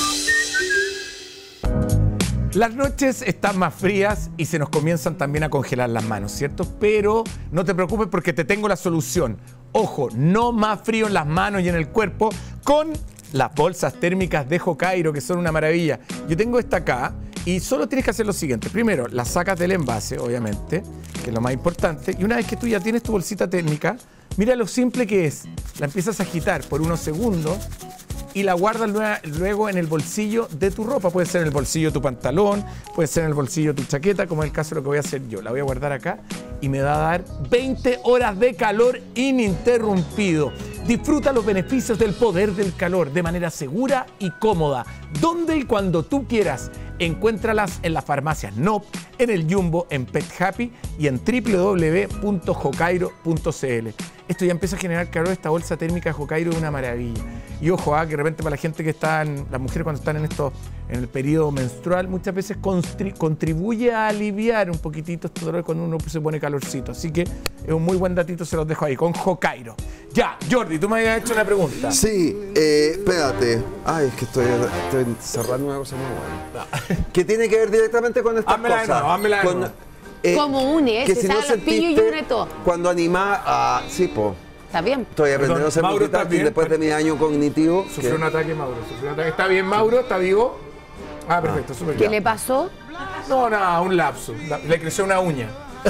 Las noches están más frías y se nos comienzan también a congelar las manos, ¿cierto? Pero no te preocupes porque te tengo la solución. Ojo, no más frío en las manos y en el cuerpo con las bolsas térmicas de Hokairo, que son una maravilla. Yo tengo esta acá y solo tienes que hacer lo siguiente. Primero, la sacas del envase, obviamente, que es lo más importante. Y una vez que tú ya tienes tu bolsita térmica, mira lo simple que es. La empiezas a agitar por unos segundos y la guardas luego en el bolsillo de tu ropa. Puede ser en el bolsillo de tu pantalón, puede ser en el bolsillo de tu chaqueta, como es el caso de lo que voy a hacer yo. La voy a guardar acá y me va a dar 20 horas de calor ininterrumpido. Disfruta los beneficios del poder del calor de manera segura y cómoda, donde y cuando tú quieras. Encuéntralas en las farmacias NOP, en el Jumbo, en Pet Happy y en www.jocairo.cl. Esto ya empieza a generar calor, esta bolsa térmica de Jocairo es una maravilla. Y ojo, que de repente para la gente que está, las mujeres cuando están en el periodo menstrual, muchas veces contribuye a aliviar un poquitito este dolor cuando uno se pone calorcito. Así que es un muy buen datito, se los dejo ahí, con Jocairo. Ya, Jordi, tú me habías hecho una pregunta. Sí, espérate. Ay, es que estoy cerrando una cosa muy buena. Que tiene que ver directamente con estas cosas. Hámela de nuevo. Como une, que se si saca no los pillos y une todo. Cuando anima a... Sí, po. ¿Está bien? Estoy aprendiendo a ser Mauro, ¿estás multitasking bien? después de mi año cognitivo. Sufrió un ataque, Mauro. Sufrió un ataque. ¿Está bien, Mauro? ¿Está vivo? Ah, perfecto, súper bien. ¿Qué le pasó? No, nada, un lapso. Le creció una uña.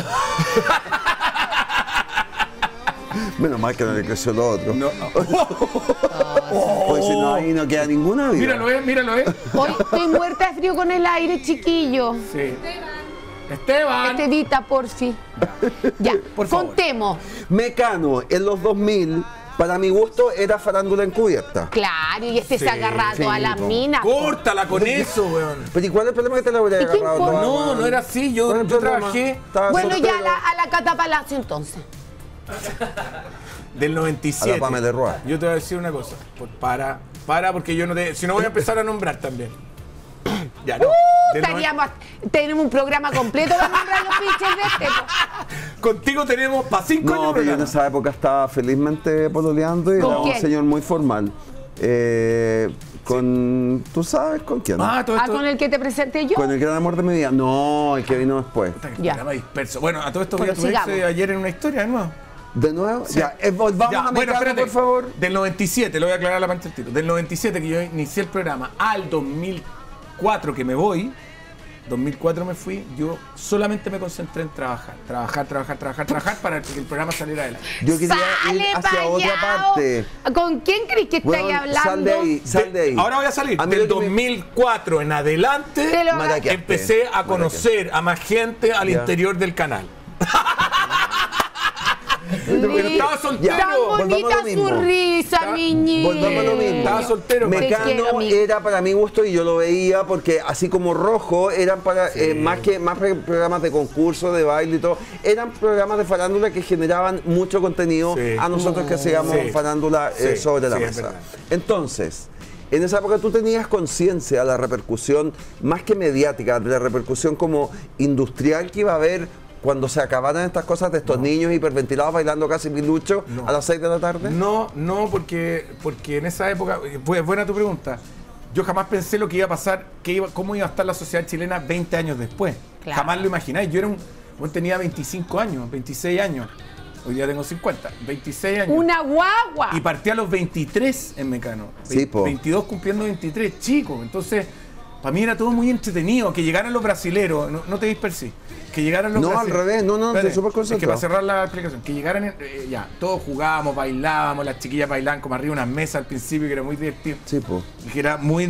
Menos mal que no le creció lo otro. No. Pues si no, ahí no queda ninguna vida. Míralo, Hoy estoy muerta de frío con el aire, chiquillo. Sí. Esteban. Estevita, porfi. Ya, Por favor. contemos. Mecano, en los 2000, para mi gusto, era farándula encubierta. Claro, y se agarra a sí, todas las po. minas. Córtala con eso, weón. Pero ¿y cuál es el problema que te la habría ¿Y qué agarrado importa? toda, No, weón? no era así. Yo ¿Cuál es el problema? trabajé Estaba Bueno, soltero. ya a la Cata Palacio entonces. del 97. A la Pamela Roa. Yo te voy a decir una cosa. Para, porque yo no te... Si no voy a empezar a nombrar también. Ya, no. Tenemos un programa completo para nombrar los pinches de este. Contigo tenemos para 5 años. No, pero yo en programa. esa época estaba felizmente pololeando y ¿Con era un quién? señor muy formal. Con... ¿Tú sabes con quién? Todo esto... ¿Con el que te presenté yo? Con el gran amor de mi vida. No, el que vino después. Ya. Programa disperso. Bueno, a todo esto Bueno, vi a tu ex sigamos. ayer en una historia de nuevo. ¿De nuevo? Sí. Ya, vamos Ya, a bueno, Mecano, espérate. por favor. Del 97, lo voy a aclarar a la pancha del tiro. Del 97 que yo inicié el programa al 2004 que me voy, 2004 me fui, yo solamente me concentré en trabajar para que el programa saliera adelante. Yo quería ¡Sale ir hacia pa' otra allá! parte. ¿Con quién crees que estáis Weón, hablando? sal de ahí. Ahora voy a salir. A mí Del lo que me- 2004 en adelante Te lo- Maraqueaste. empecé a conocer a más gente al Ya. interior del canal. Pero estaba soltero. Tan volvamos a bonita lo mismo. su risa, mi niño. Volvamos a lo mismo. Estaba soltero. Te quiero, Mecano amigo. era para mi gusto y yo lo veía porque así como Rojo eran para más programas de concurso, de baile y todo, eran programas de farándula que generaban mucho contenido Sí. a nosotros que hacíamos Sí. farándula Sí, sobre la sí, es mesa. verdad. Entonces, en esa época tú tenías conciencia de la repercusión, más que mediática, de la repercusión como industrial que iba a haber cuando se acabaran estas cosas de estos niños hiperventilados bailando casi pilucho a las 6 de la tarde. No, porque en esa época, pues buena tu pregunta. Yo jamás pensé lo que iba a pasar, cómo iba a estar la sociedad chilena 20 años después. Claro. Jamás lo imagináis. Yo tenía 25 años, 26 años. Hoy día tengo 50, 26 años. Una guagua. Y partí a los 23 en Mecano. Sí, po. 22 cumpliendo 23, chicos. Entonces, para mí era todo muy entretenido. Que llegaran los brasileros, no te dispersí. Que llegaran los No, al brasileros. revés, no, Espérate, estoy súper es que concentrado. para cerrar la explicación, que llegaran, ya, todos jugábamos, bailábamos, las chiquillas bailaban como arriba de unas mesas al principio, que era muy divertido. Sí, po. Y que era muy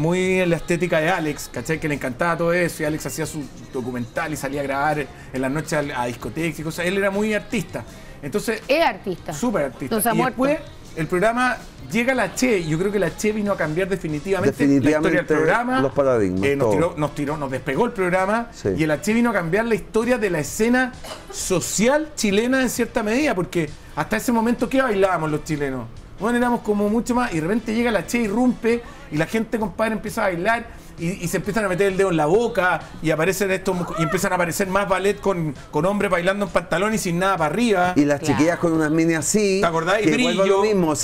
la estética de Alex, ¿cachai? Que le encantaba todo eso, y Alex hacía su documental y salía a grabar en las noches a discotecas y cosas. Él era muy artista. Entonces, Es artista. súper artista. No se ha Y muerto. después el programa llega a la Che, y yo creo que la Che vino a cambiar definitivamente la historia del programa. los paradigmas, todo. Nos despegó el programa, Sí. y la Che vino a cambiar la historia de la escena social chilena en cierta medida, porque hasta ese momento, ¿qué bailábamos los chilenos? Bueno, éramos como mucho más, y de repente llega la Che, irrumpe, y la gente, compadre, empieza a bailar, y se empiezan a meter el dedo en la boca, y aparecen estos, y empiezan a aparecer más ballet con hombres bailando en pantalón y sin nada para arriba. Y las Claro. chiquillas con unas mini así, ¿Te acordás? Y que vuelvo a brillo. lo mismo,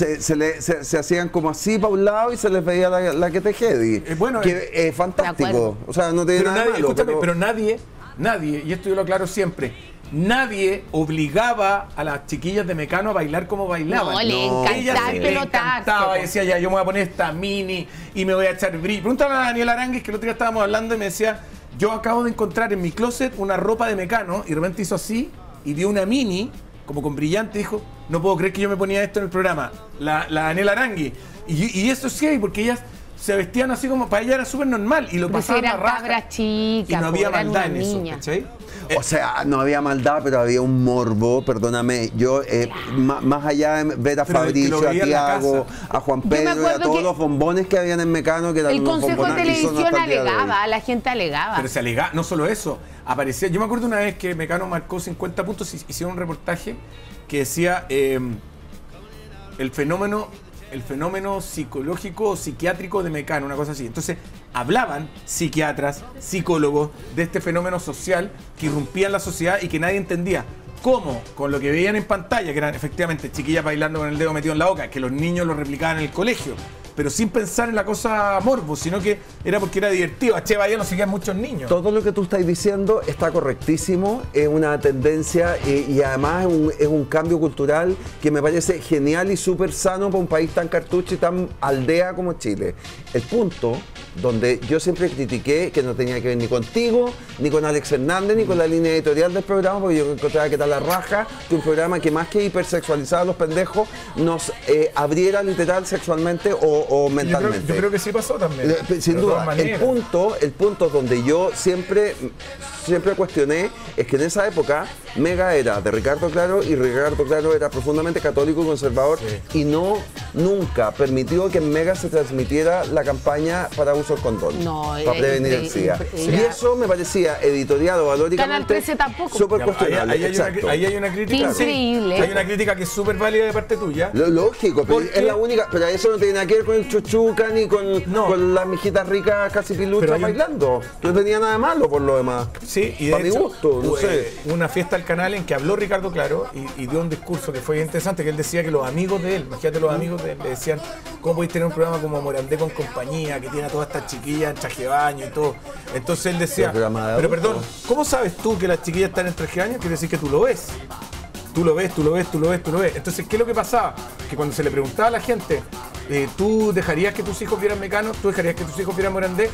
se hacían como así para un lado y se les veía la que te jedi. Bueno, que es De fantástico. acuerdo. O sea, no tiene Pero nada nadie, de malo. escúchame, pero nadie, y esto yo lo aclaro siempre, nadie obligaba a las chiquillas de Mecano a bailar como bailaban. No, le No. encantaba Ellas el le pelotazo. encantaba, y decía, ya, yo me voy a poner esta mini y me voy a echar brillo. Pregúntale a Daniel Arangues, que el otro día estábamos hablando y me decía, yo acabo de encontrar en mi closet una ropa de Mecano, y de repente hizo así y dio una mini como con brillante, dijo, no puedo creer que yo me ponía esto en el programa, la Daniela Arangui. Y eso sí, porque ellas se vestían así como, para ella era súper normal y lo pasaban a raja. Cabras chicas, y no había maldad en eso, niña. ¿cachai? O sea, no había maldad, pero había un morbo, perdóname. Yo, más allá de ver a Fabricio, a Tiago, a Juan Pedro y a todos los bombones que habían en Mecano, que eran el unos Consejo de bombones, Televisión alegaba, la gente alegaba. Pero se alegaba, no solo eso, aparecía, yo me acuerdo una vez que Mecano marcó 50 puntos y hicieron un reportaje que decía el fenómeno psicológico o psiquiátrico de Mecano, una cosa así. Entonces, hablaban psiquiatras, psicólogos de este fenómeno social que irrumpía en la sociedad y que nadie entendía. ¿Cómo? Con lo que veían en pantalla, que eran efectivamente chiquillas bailando con el dedo metido en la boca, que los niños lo replicaban en el colegio, pero sin pensar en la cosa morbo, sino que era porque era divertido. A Che Bahía no seguían muchos niños. Todo lo que tú estás diciendo está correctísimo, es una tendencia y además es un cambio cultural que me parece genial y súper sano para un país tan cartucho y tan aldea como Chile. El punto donde yo siempre critiqué que no tenía que ver ni contigo, ni con Alex Hernández, ni con la línea editorial del programa, porque yo encontraba que era la raja que un programa que más que hipersexualizar a los pendejos nos abriera literal sexualmente o mentalmente. Yo creo que sí pasó también. Sin duda. El punto donde yo siempre cuestioné es que en esa época Mega era de Ricardo Claro y Ricardo Claro era profundamente católico y conservador y nunca permitió que en Mega se transmitiera la campaña para uso del condón, para prevenir el SIDA. Y eso me parecía editorial o valóricamente Canal 13 tampoco. súper cuestionable. Ahí hay una crítica. Increíble. Hay una crítica que es súper válida de parte tuya. Lógico, pero es la única, pero eso no tiene nada que ver con el chuchuca ni con las mijitas ricas casi piluchas bailando. No tenía nada de malo por lo demás. Sí, y de para hecho, mi gusto, no sé. Una fiesta al canal en que habló Ricardo Claro y dio un discurso que fue interesante, que él decía que los amigos de él, imagínate los amigos de él, le decían, ¿cómo podéis tener un programa como Morandé con compañía, que tiene a todas estas chiquillas en traje de baño y todo? Entonces él decía, pero perdón, ¿cómo sabes tú que las chiquillas están en traje de baño? Quiere decir que tú lo ves. Tú lo ves. Entonces, ¿qué es lo que pasaba? Que cuando se le preguntaba a la gente, ¿tú dejarías que tus hijos vieran Mecano? ¿Tú dejarías que tus hijos vieran Morandé?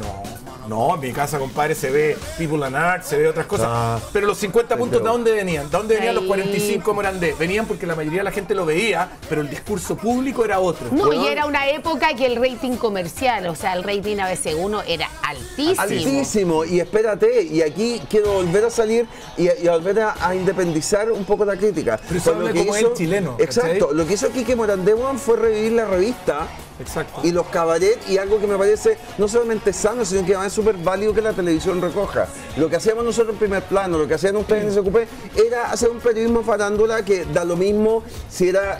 No, en mi casa, compadre, se ve People and Art, se ve otras cosas. Pero los 50 puntos, ¿de dónde venían? ¿De dónde venían los 45 Morandé? Venían porque la mayoría de la gente lo veía, pero el discurso público era otro. No, y era una época que el rating comercial, o sea, el rating ABC1 era altísimo. Altísimo, y espérate, y aquí quiero volver a salir y volver a independizar un poco la crítica. Pero eso habla como el chileno. Exacto, lo que hizo Quique Morandé fue revivir la revista. Exacto. Y los cabaret, y algo que me parece no solamente sano, sino que además es súper válido que la televisión recoja. Lo que hacíamos nosotros en Primer Plano, lo que hacían ustedes en SQP, era hacer un periodismo farándula que da lo mismo si era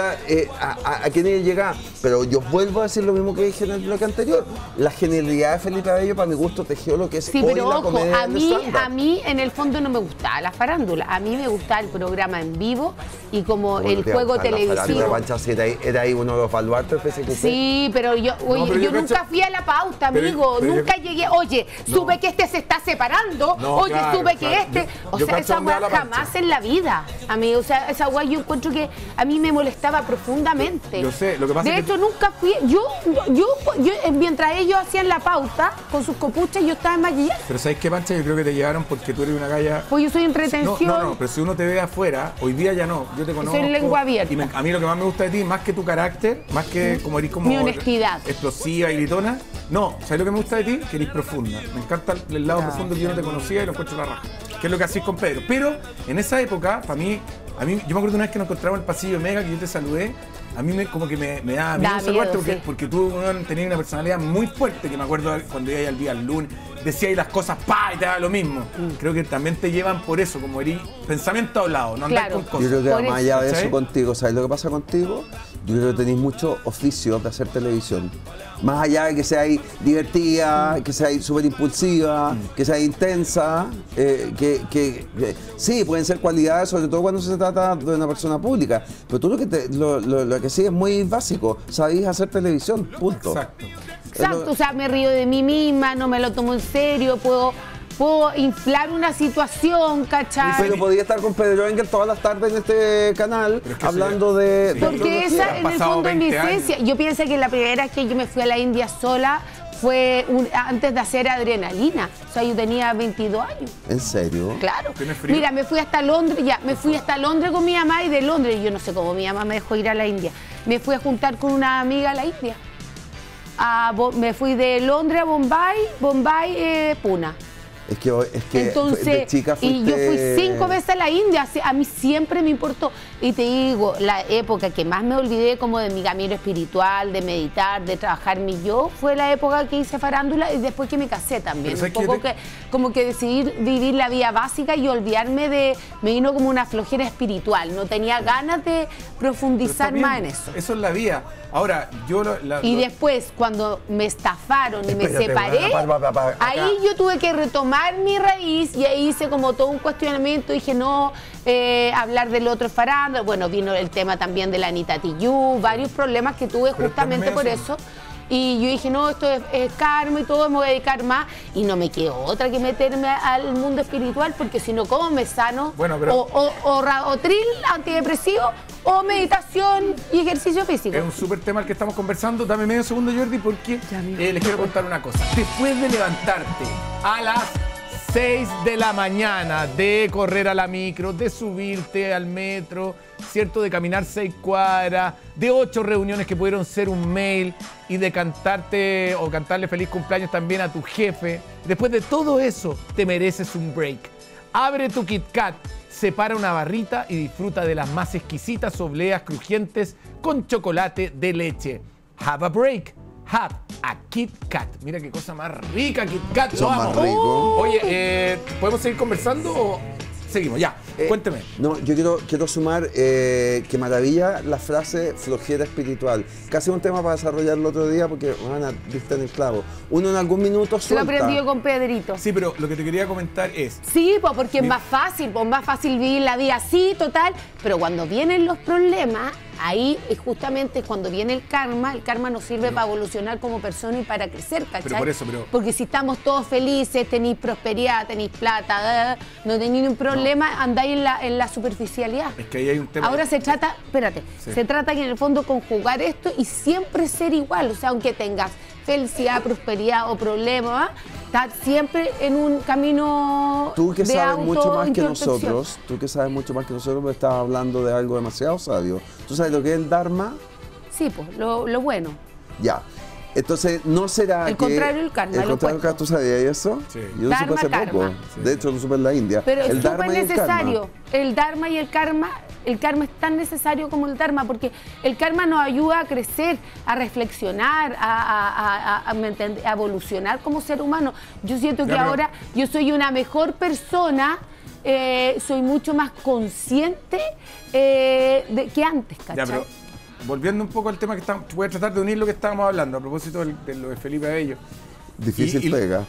a quién llega. Pero yo vuelvo a decir lo mismo que dije en el bloque anterior. La genialidad de Felipe Abello, para mi gusto, tejió lo que es hoy pero la ojo, comedia a mí en el fondo no me gustaba la farándula. A mí me gustaba el programa en vivo y como el juego televisivo. Era ahí uno de los baluartes de SQP. Sí, pero yo nunca fui a la pauta, amigo. Nunca llegué. Oye, supe que este se está separando. Oye, supe que este. O sea, esa weá jamás en la vida, amigo. O sea, esa weá yo encuentro que a mí me molestaba profundamente. Yo sé, lo que pasa de hecho, nunca fui. Yo, mientras ellos hacían la pauta con sus copuchas, yo estaba en maquillaje. Pero ¿sabes qué, Pancha? Yo creo que te llevaron porque tú eres una galla. Pues yo soy entretención. No, pero si uno te ve afuera, hoy día ya no. Yo te conozco. Soy lengua abierta. Y a mí lo que más me gusta de ti, más que tu carácter, más que como eres como. Mi honestidad. Explosiva y gritona. No, ¿sabes lo que me gusta de ti? Que eres profunda. Me encanta el lado profundo que yo no te conocía y lo encuentro la raja. Que es lo que hacís con Pedro. Pero en esa época, para mí, yo me acuerdo una vez que nos encontramos en el pasillo de Mega, que yo te saludé. A mí como que me daba miedo saludarte porque tú tenías una personalidad muy fuerte, que me acuerdo cuando iba al día el lunes, decías las cosas y te daba lo mismo. Creo que también te llevan por eso, como eres pensamiento hablado, no andar con cosas. Yo creo que más allá de eso contigo, ¿sabes lo que pasa contigo? Yo creo que tenéis mucho oficio de hacer televisión. Más allá de que seáis divertida, que seáis súper impulsiva, que seáis intensa, sí, pueden ser cualidades, sobre todo cuando se trata de una persona pública. Pero tú lo que sí es muy básico, sabéis hacer televisión, punto. Exacto, o sea, me río de mí misma, no me lo tomo en serio, puedo inflar una situación, ¿cachai? Pero podía estar con Pedro Engel todas las tardes en este canal hablando de... Porque esa en el fondo es mi esencia. Yo pienso que la primera vez que yo me fui a la India sola fue antes de hacer Adrenalina. O sea, yo tenía 22 años. ¿En serio? Claro. ¿Tienes frío? Mira, me fui hasta Londres, me fui hasta Londres con mi mamá y de Londres, yo no sé cómo mi mamá me dejó ir a la India. Me fui a juntar con una amiga a la India. Me fui de Londres a Bombay, Pune. Es que Entonces, de chica fuiste... y yo fui 5 veces a la India, a mí siempre me importó. Y te digo, la época que más me olvidé como de mi camino espiritual, de meditar, de trabajar mi yo, fue la época que hice farándula y después que me casé también. Un poco como que decidí vivir la vida básica y olvidarme me vino como una flojera espiritual. No tenía ganas de profundizar más en eso. Eso es la vida. Ahora, yo... Y después, cuando me estafaron y me Espérate, separé, acá. ahí yo tuve que retomar mi raíz y ahí hice como todo un cuestionamiento. Dije, no, hablar del otro es farándula. Bueno, vino el tema también de la Anita Tijoux, varios problemas que tuve justamente por eso. Y yo dije, no, esto es karma y todo, me voy a dedicar más. Y no me quedó otra que meterme al mundo espiritual, porque si no, ¿cómo me sano? Bueno, pero... o tril antidepresivo, o meditación y ejercicio físico. Es un súper tema el que estamos conversando. Dame medio segundo, Jordi, porque les quiero contar una cosa. Después de levantarte a las 6 de la mañana, de correr a la micro, de subirte al metro, ¿cierto? De caminar 6 cuadras, de 8 reuniones que pudieron ser un mail y de cantarte o cantarle feliz cumpleaños también a tu jefe. Después de todo eso, te mereces un break. Abre tu Kit Kat, separa una barrita y disfruta de las más exquisitas obleas crujientes con chocolate de leche. Have a break. Have a Kit Kat. Mira qué cosa más rica, Kit Kat. Son más ricos. Oye, ¿podemos seguir conversando o seguimos? Ya, cuénteme. No, yo quiero sumar que maravilla la frase flojera espiritual. Casi un tema para desarrollarlo otro día porque van a viste en el clavo. Uno en algún minuto suelta. Lo aprendí yo con Pedrito. Sí, pero lo que te quería comentar es... Sí, pues porque es más fácil vivir la vida así, total. Pero cuando vienen los problemas, ahí es justamente cuando viene el karma nos sirve para evolucionar como persona y para crecer, ¿cachai? Pero por eso, Porque si estamos todos felices, tenéis prosperidad, tenéis plata, no tenéis ningún problema, andáis en la superficialidad. Es que ahí hay un tema... Ahora se trata que en el fondo conjugar esto y siempre ser igual, o sea, aunque tengas felicidad, prosperidad o problemas, estar siempre en un camino tú que de sabes mucho más que autointrospección. nosotros, me estabas hablando de algo demasiado sabio. ¿Tú sabes lo que es el Dharma? Sí, pues, lo bueno. Ya. Entonces, ¿no será el que... contrario del karma, el contrario del karma, ¿tú sabías eso? Sí. Yo lo supe hace poco. Sí. De hecho, lo supe en la India. Pero el es Dharma súper y el necesario. karma. El Dharma y el karma es tan necesario como el Dharma, porque el karma nos ayuda a crecer, a reflexionar, a evolucionar como ser humano. Yo siento que ahora yo soy una mejor persona, soy mucho más consciente que antes, ¿cachai? Ya, pero volviendo un poco al tema que estamos, voy a tratar de unir lo que estábamos hablando a propósito de lo de Felipe Abello. Difícil pega.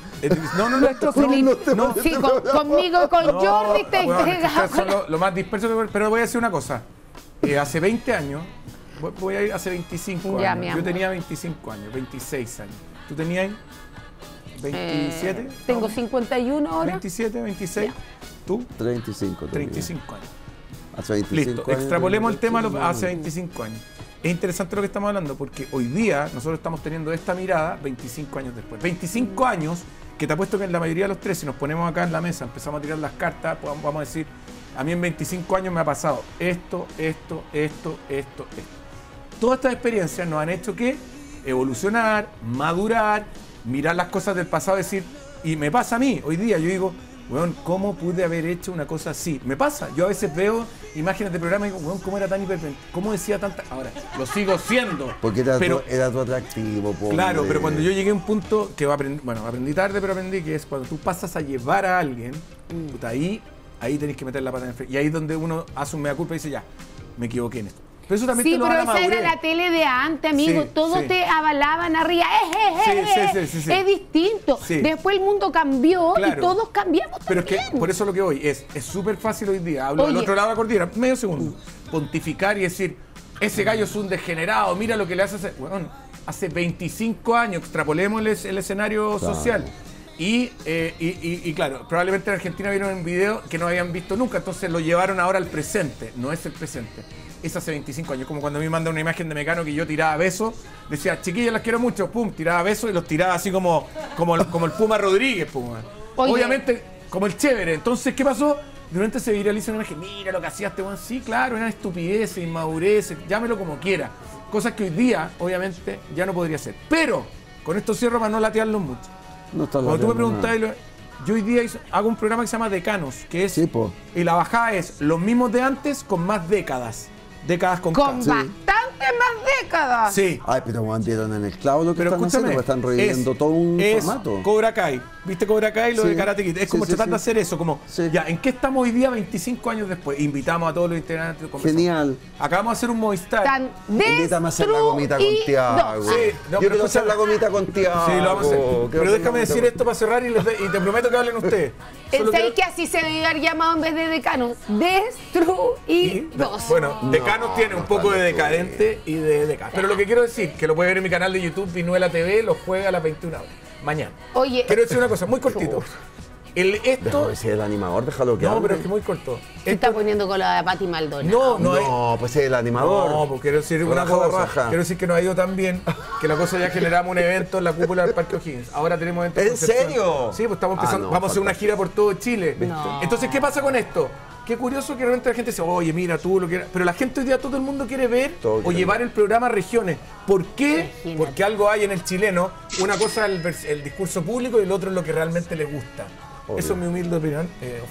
No. Sí, conmigo, con Jordi te bueno, entrega. son lo más disperso, pero voy a decir una cosa. Hace 20 años, voy a ir hace 25 Ya, años. Yo tenía 25 años, 26 años. ¿Tú tenías 27? Tengo 51 ahora. 27, 26. Ya. ¿Tú? 35. 35 años. Hace 25 Listo, años. extrapolemos el tema hace 25 años. Es interesante lo que estamos hablando porque hoy día nosotros estamos teniendo esta mirada 25 años después. 25 años que te apuesto que en la mayoría de los tres, si nos ponemos acá en la mesa, empezamos a tirar las cartas, pues vamos a decir, a mí en 25 años me ha pasado esto. Todas estas experiencias nos han hecho que evolucionar, madurar, mirar las cosas del pasado, decir, y me pasa a mí, hoy día yo digo, weón, ¿cómo pude haber hecho una cosa así? Me pasa, yo a veces veo imágenes de programa y digo, weón, ¿cómo era tan ¿cómo decía tanta? Ahora, lo sigo siendo. Porque era tu atractivo, pobre. Claro, pero cuando yo llegué a un punto que aprendí tarde, pero aprendí que es cuando tú pasas a llevar a alguien, puta, ahí tenés que meter la pata en el frente. Y ahí es donde uno hace un mea culpa y dice, ya, me equivoqué en esto. Pero eso también Sí, te lo pero da la esa madurez. era la tele de antes, amigo. Sí, Todos sí. te avalaban arriba. Sí. Es distinto. Sí. Después el mundo cambió y Claro. todos cambiamos Pero también. es que por eso lo que voy es súper fácil hoy día. Hablo del Oye. otro lado de la cordillera, medio segundo. Pontificar y decir, ese gallo es un degenerado, mira lo que le hace. Bueno, hace 25 años, extrapolemos el escenario social. Y claro, probablemente en Argentina vieron un video que no habían visto nunca, entonces lo llevaron ahora al presente. No es el presente, es hace 25 años. Como cuando a mí me mandan una imagen de Mecano que yo tiraba besos, decía, chiquillas, las quiero mucho, pum, tiraba besos y los tiraba así como el Puma Rodríguez, Puma. Obviamente, como el chévere. Entonces, ¿qué pasó? De repente se viraliza una imagen, mira lo que hacía este weón. Sí, claro, eran estupideces, inmadureces, llámelo como quiera. Cosas que hoy día, obviamente, ya no podría hacer. Pero, con esto cierro para no latearlos mucho. No está Cuando tú me preguntabas, yo hoy día hago un programa que se llama Decanos, que es, y la bajada es los mismos de antes con más décadas. Décadas con bastante más décadas. Sí. Ay, pero Juan, dieron en el clavo lo que están haciendo, porque están reviviendo todo un formato. Cobra Kai. ¿Viste Cobra Kai? Lo de Karate Kid. Es como tratar de hacer eso, como, ya, ¿en qué estamos hoy día 25 años después? Invitamos a todos los integrantes. Genial. Acabamos de hacer un Movistar. Invítame a hacer la gomita con Tiago. Yo quiero hacer la gomita con Tiago. Sí, lo vamos a hacer. Pero déjame decir esto para cerrar y te prometo que hablen ustedes. ¿Sabéis que así se debe haber llamado en vez de Decanos? Destruidos. Bueno, Decanos tiene un poco de decadente y de Decanos. Pero lo que quiero decir, que lo puede ver en mi canal de YouTube, Vinuela TV, los juega a las 21 horas. Mañana. Oye. Quiero decir una cosa, muy cortito. Déjame decir el animador, déjalo que No, pero es que muy corto. Se está poniendo con la de Pati Maldonado. No, pues es el animador. No, pues quiero decir una cosa. Quiero decir que nos ha ido tan bien que la cosa ya generamos un evento en la cúpula del Parque O'Higgins. Ahora tenemos eventos. ¿En serio? Sí, pues estamos empezando. Vamos a hacer una gira por todo Chile. Entonces, ¿qué pasa con esto? Qué curioso que realmente la gente dice, oye, mira, tú lo quieres. Pero la gente hoy día, todo el mundo quiere ver o llevar el programa a regiones. ¿Por qué? Porque algo hay en el chileno. Una cosa es el discurso público y el otro es lo que realmente le gusta. Obvio. Eso es mi humilde opinión.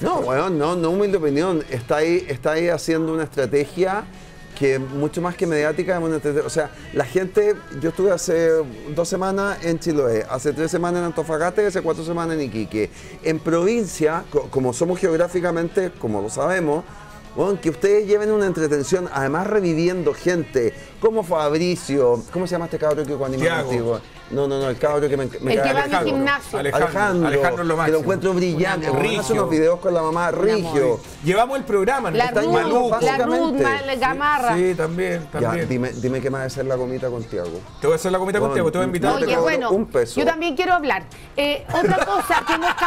No humilde opinión. Está ahí haciendo una estrategia que mucho más que mediática. O sea, la gente, yo estuve hace 2 semanas en Chiloé, hace 3 semanas en Antofagasta y hace 4 semanas en Iquique. En provincia, como somos geográficamente, como lo sabemos, bueno, que ustedes lleven una entretención, además reviviendo gente como Fabricio, ¿cómo se llama este cabrón que cuando anima contigo? No, el cabrón que me el que va al gimnasio. Alejandro lo máximo. Que lo encuentro brillante. Hace unos videos con la mamá, Rigio. Llevamos el programa, ¿no? La Ruth Gamarra. Sí, también. Ya, dime qué me va a hacer la gomita con Tiago. Te voy a hacer la gomita con Tiago, te voy a invitar. Oye, bueno, yo también quiero hablar. Otra cosa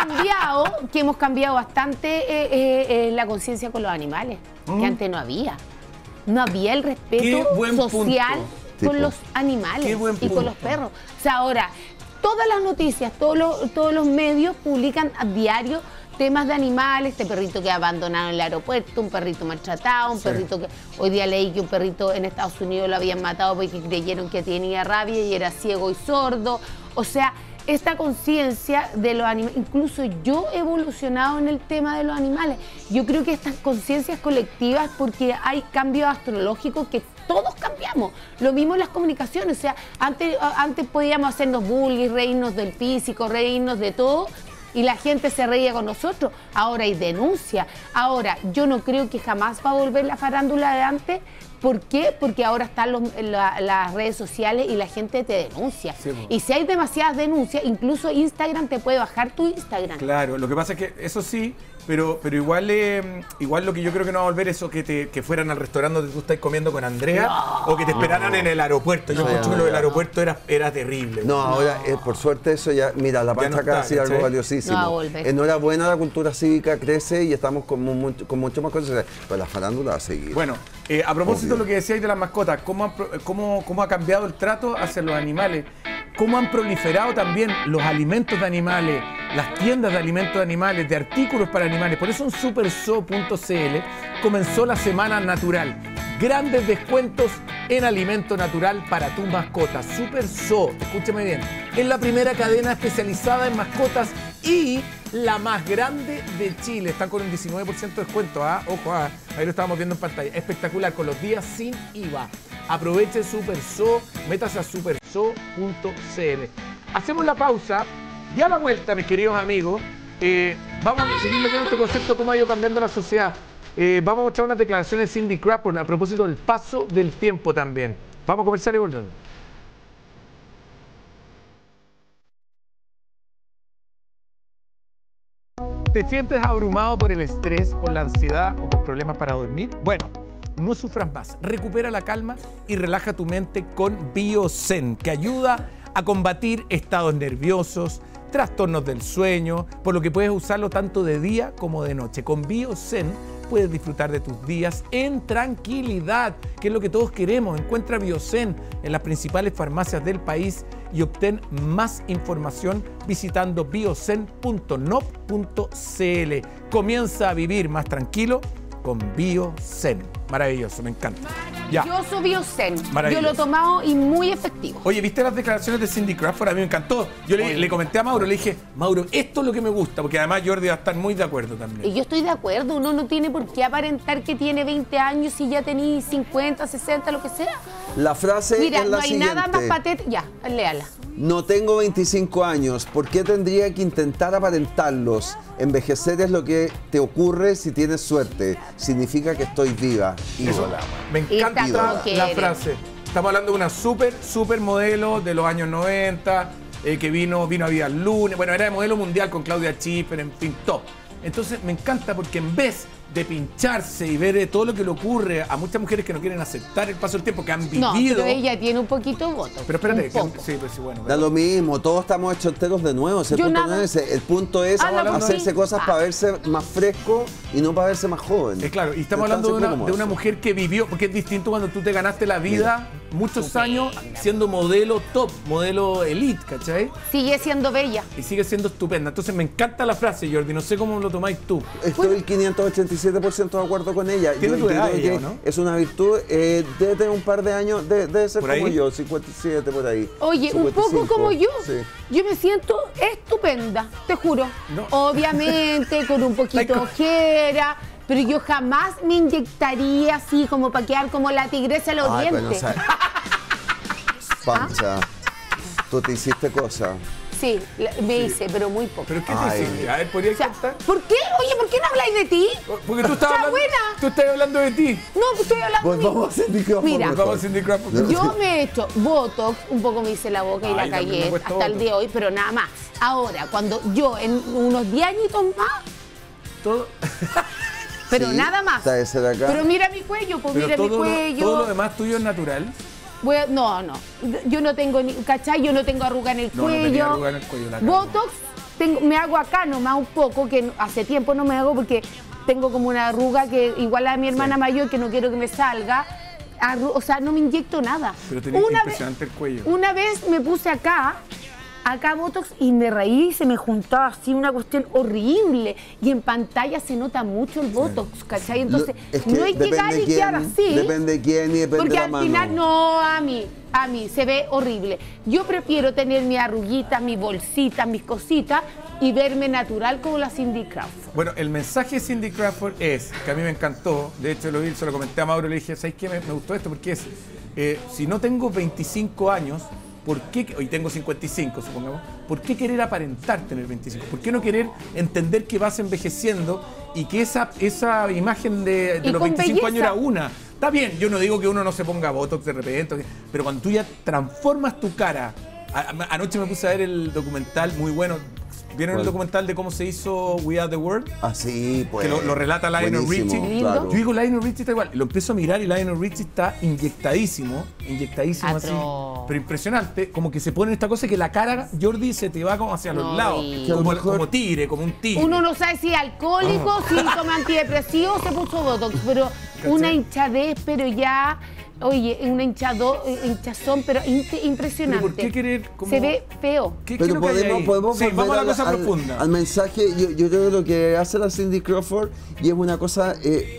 que hemos cambiado bastante es la conciencia con los animales, que antes no había. No había el respeto social con los animales y con los perros. O sea, ahora, todas las noticias, todos los medios publican a diario temas de animales, este perrito que abandonaron en el aeropuerto, un perrito maltratado, un perrito que hoy día leí que un perrito en Estados Unidos lo habían matado porque creyeron que tenía rabia y era ciego y sordo. O sea, esta conciencia de los animales, incluso yo he evolucionado en el tema de los animales. Yo creo que estas conciencias colectivas, porque hay cambios astrológicos que todos cambiamos. Lo mismo en las comunicaciones, o sea, antes podíamos hacernos bullying, reírnos del físico, reírnos de todo, y la gente se reía con nosotros. Ahora hay denuncia. Ahora, yo no creo que jamás va a volver la farándula de antes. ¿Por qué? Porque ahora están las redes sociales y la gente te denuncia. Sí, y si hay demasiadas denuncias, incluso Instagram te puede bajar tu Instagram. Claro, lo que pasa es que eso sí, pero igual lo que yo creo que no va a volver es eso que fueran al restaurante donde tú estás comiendo con Andrea o que te esperaran en el aeropuerto. Yo creo que lo del aeropuerto era terrible. No, ahora, por suerte eso ya, mira, la Pancha acá ha sido algo valiosísimo. No enhorabuena, la cultura cívica crece y estamos con mucho más cosas. Pero la farándula va a seguir. Bueno, a propósito de lo que decíais de las mascotas, ¿cómo ha cambiado el trato hacia los animales? ¿Cómo han proliferado también los alimentos de animales, las tiendas de alimentos de animales, de artículos para animales? Por eso en superso.cl comenzó la Semana Natural. Grandes descuentos en alimento natural para tu mascota. Superso, escúchame bien, es la primera cadena especializada en mascotas y la más grande de Chile. Están con un 19% de descuento, ojo, ahí lo estábamos viendo en pantalla. Espectacular, con los días sin IVA. Aproveche Superso, métase a superso.cl. Hacemos la pausa y a la vuelta, mis queridos amigos, vamos a seguir metiendo este concepto, cómo ha ido cambiando la sociedad. Vamos a mostrar unas declaraciones de Cindy Crawford a propósito del paso del tiempo también. Vamos a conversar y volvemos. ¿Te sientes abrumado por el estrés, por la ansiedad o por problemas para dormir? Bueno, no sufras más. Recupera la calma y relaja tu mente con BioZen, que ayuda a combatir estados nerviosos, trastornos del sueño, por lo que puedes usarlo tanto de día como de noche. Con BioZen puedes disfrutar de tus días en tranquilidad, que es lo que todos queremos. Encuentra BioZen en las principales farmacias del país y obtén más información visitando biozen.nop.cl. Comienza a vivir más tranquilo con BioZen. Maravilloso, me encanta. Maravilloso BioZen. Maravilloso. Yo lo he tomado y muy efectivo. Oye, ¿viste las declaraciones de Cindy Crawford? A mí me encantó. Yo le comenté a Mauro, le dije, Mauro, esto es lo que me gusta, porque además Jordi va a estar muy de acuerdo también. Y yo estoy de acuerdo, uno no tiene por qué aparentar que tiene 20 años y ya tenía 50, 60, lo que sea. La frase Mira, es la no hay siguiente. nada más patético. Ya, léala. No tengo 25 años, ¿por qué tendría que intentar aparentarlos? Envejecer es lo que te ocurre si tienes suerte. Significa que estoy viva. Eso, me encanta la frase. Estamos hablando de una súper modelo de los años 90, que vino a Vida el Lunes. Bueno, era de modelo mundial con Claudia Schiffer, en fin, top. Entonces me encanta porque en vez de pincharse y ver todo lo que le ocurre a muchas mujeres que no quieren aceptar el paso del tiempo, que han vivido... No, pero ella tiene un poquito de voto. Pero espérate, sí, pues sí, bueno. Da lo mismo, todos estamos hechos enteros de nuevo. El punto no es ese. El punto es hacerse cosas para verse más fresco y no para verse más joven. Claro, y estamos hablando de una mujer que vivió, porque es distinto cuando tú te ganaste la vida muchos años siendo modelo top, modelo elite, ¿cachai? Sigue siendo bella. Y sigue siendo estupenda. Entonces me encanta la frase, Jordi, no sé cómo lo tomáis tú. Estoy 587% de acuerdo con ella. Tiene tu edad ella, ¿no? Es una virtud, debe tener un par de años, debe ser como yo, 57 por ahí. Oye, 55, un poco como yo. Sí. Yo me siento estupenda, te juro. No. Obviamente, con un poquito de ojera, pero yo jamás me inyectaría así como para quedar como la tigresa de los dientes. Bueno, Pancha, tú te hiciste cosas. Sí, me hice, pero muy poco. ¿Pero qué te hiciste? A ver, ¿podrías contar? ¿Por qué? Oye, ¿por qué no habláis de ti? Porque tú estás hablando de ti. No, estoy hablando de mí. Vamos a Cindy Crawford. Mira, vamos a Cindy Crawford. Yo me he hecho Botox, un poco me hice la boca y la cagué hasta el día de hoy, pero nada más. Ahora, cuando yo en unos 10 añitos más, Todo. pero Sí, nada más. está ese de acá. Pero mira mi cuello, pues Pero mira mi cuello. todo lo demás tuyo es natural. No. Yo no tengo ni, ¿cachai? Yo no tengo arruga en el cuello. No tenía arruga en el cuello. La Botox me hago acá nomás un poco, que hace tiempo no me hago porque tengo como una arruga que igual a mi hermana mayor que no quiero que me salga. O sea, no me inyecto nada. Pero tenés impresionante el cuello. Una vez me puse acá Botox y me reí y se me juntaba así una cuestión horrible. Y en pantalla se nota mucho el Botox, ¿cachai? Entonces, no hay que llegar y quedar así. Depende de quién y depende porque de la al mano. final, no, a mí se ve horrible. Yo prefiero tener mi arruguita, mi bolsita, mis cositas y verme natural como la Cindy Crawford. Bueno, el mensaje de Cindy Crawford es, que a mí me encantó, de hecho se lo comenté a Mauro, le dije, ¿sabes qué? Me gustó esto porque es, si no tengo 25 años, ¿por qué, hoy tengo 55, supongamos, ¿por qué querer aparentar tener 25? ¿Por qué no querer entender que vas envejeciendo y que esa imagen de los 25 años era una? Está bien, yo no digo que uno no se ponga Botox de repente, pero cuando tú ya transformas tu cara, anoche me puse a ver el documental muy bueno. ¿Vieron el documental de cómo se hizo We Are the World? Ah, sí, pues. Que lo relata Lionel Richie. Claro. Yo digo, Lionel Richie está igual. Lo empiezo a mirar y Lionel Richie está inyectadísimo así. Pero impresionante. Como que se pone esta cosa que la cara, Jordi, se te va como hacia los lados. Como tigre, como un tigre. Uno no sabe si es alcohólico, si toma antidepresivos, se puso Botox. Pero una hinchadez, pero ya... Oye, una hinchazón, pero impresionante. ¿Pero por qué querer como... Se ve feo. Pero podemos sí, vamos a la cosa al profunda. Al mensaje, yo creo que lo que hace la Cindy Crawford, y es una cosa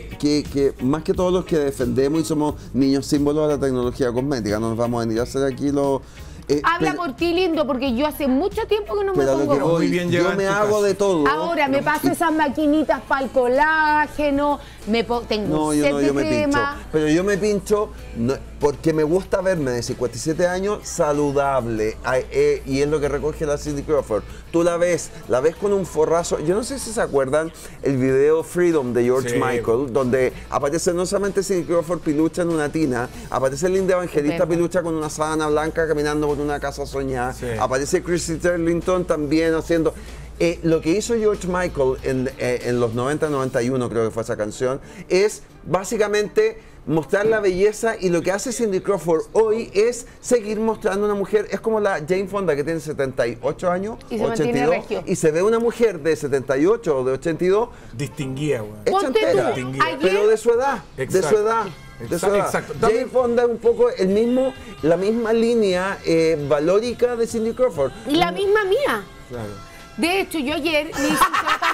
que más que todos los que defendemos y somos niños símbolos de la tecnología cosmética, no nos vamos a venir a hacer aquí los... Habla por ti, lindo, porque yo hace mucho tiempo que no me pongo Voy, muy bien yo me hago de todo. Ahora me paso esas maquinitas para el colágeno, tengo set de crema. Pero yo me pincho porque me gusta verme de 57 años saludable. Y es lo que recoge la Cindy Crawford. Tú la ves con un forrazo. Yo no sé si se acuerdan el video Freedom de George Michael, donde aparece no solamente Cindy Crawford pilucha en una tina, aparece Linda Evangelista pilucha con una sábana blanca caminando por una casa soñada, aparece Chrissy Turlington también haciendo... lo que hizo George Michael en los 90-91, creo que fue esa canción, es básicamente mostrar la belleza, y lo que hace Cindy Crawford hoy es seguir mostrando una mujer. Es como la Jane Fonda, que tiene 78 años, y se mantiene regio. y se ve una mujer de 78 o de 82 distinguida, güey. hecha entera, pero de su edad, de su edad. De su edad. Exacto. Jane Fonda es un poco la misma línea valórica de Cindy Crawford. Y la misma mía. Claro. De hecho, yo ayer me hice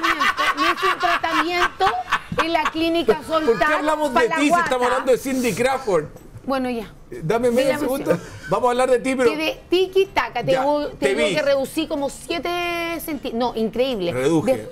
un tratamiento en la clínica Soltar. ¿Por qué hablamos de ti si estamos hablando de Cindy Crawford? Bueno, ya. Dame medio segundo. Vamos a hablar de ti, pero... De tiki-taka. Tengo que reducir como 7 centímetros. No, increíble. Reduje.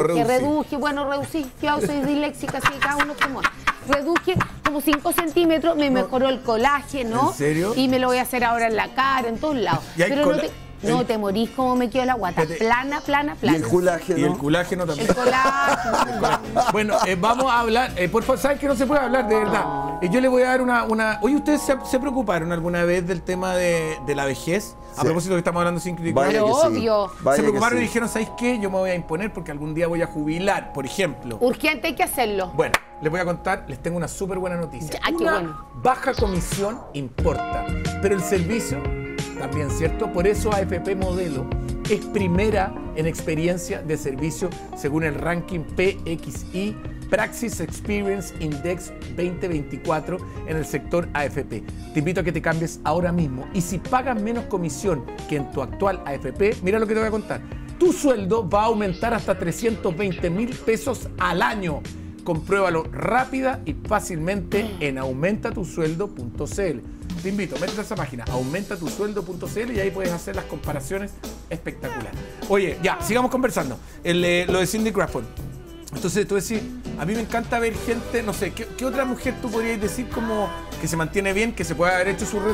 Bueno, reducí. Yo soy disléxica, así cada uno como... Reduje como 5 centímetros, me mejoró el colágeno. ¿En serio? Y me lo voy a hacer ahora en la cara, en todos lados. Pero no te morís como me quedó la guata. Plana. Y el colágeno. Y el colágeno también. El colágeno. Bueno, vamos a hablar. Por favor, ¿saben que no se puede hablar, de verdad? Yo le voy a dar una... Oye, ¿ustedes se preocuparon alguna vez del tema de la vejez? A propósito que estamos hablando sin crítica. Pero obvio. Se preocuparon y dijeron, ¿sabéis qué? Yo me voy a imponer porque algún día voy a jubilar, por ejemplo. Urgente, hay que hacerlo. Bueno, les voy a contar, les tengo una súper buena noticia. Qué bueno. Baja comisión importa, pero el servicio también, ¿cierto? Por eso AFP Modelo es primera en experiencia de servicio según el ranking PXI Praxis Experience Index 2024 en el sector AFP. Te invito a que te cambies ahora mismo, y si pagas menos comisión que en tu actual AFP, mira lo que te voy a contar. Tu sueldo va a aumentar hasta 320.000 pesos al año. Compruébalo rápida y fácilmente en aumentatusueldo.cl. Te invito, métete a esa página, aumentatusueldo.cl, y ahí puedes hacer las comparaciones espectaculares. Oye, ya, sigamos conversando. Lo de Cindy Crawford. Entonces tú decís, a mí me encanta ver gente, no sé, ¿qué otra mujer tú podrías decir como que se mantiene bien, que se puede haber hecho su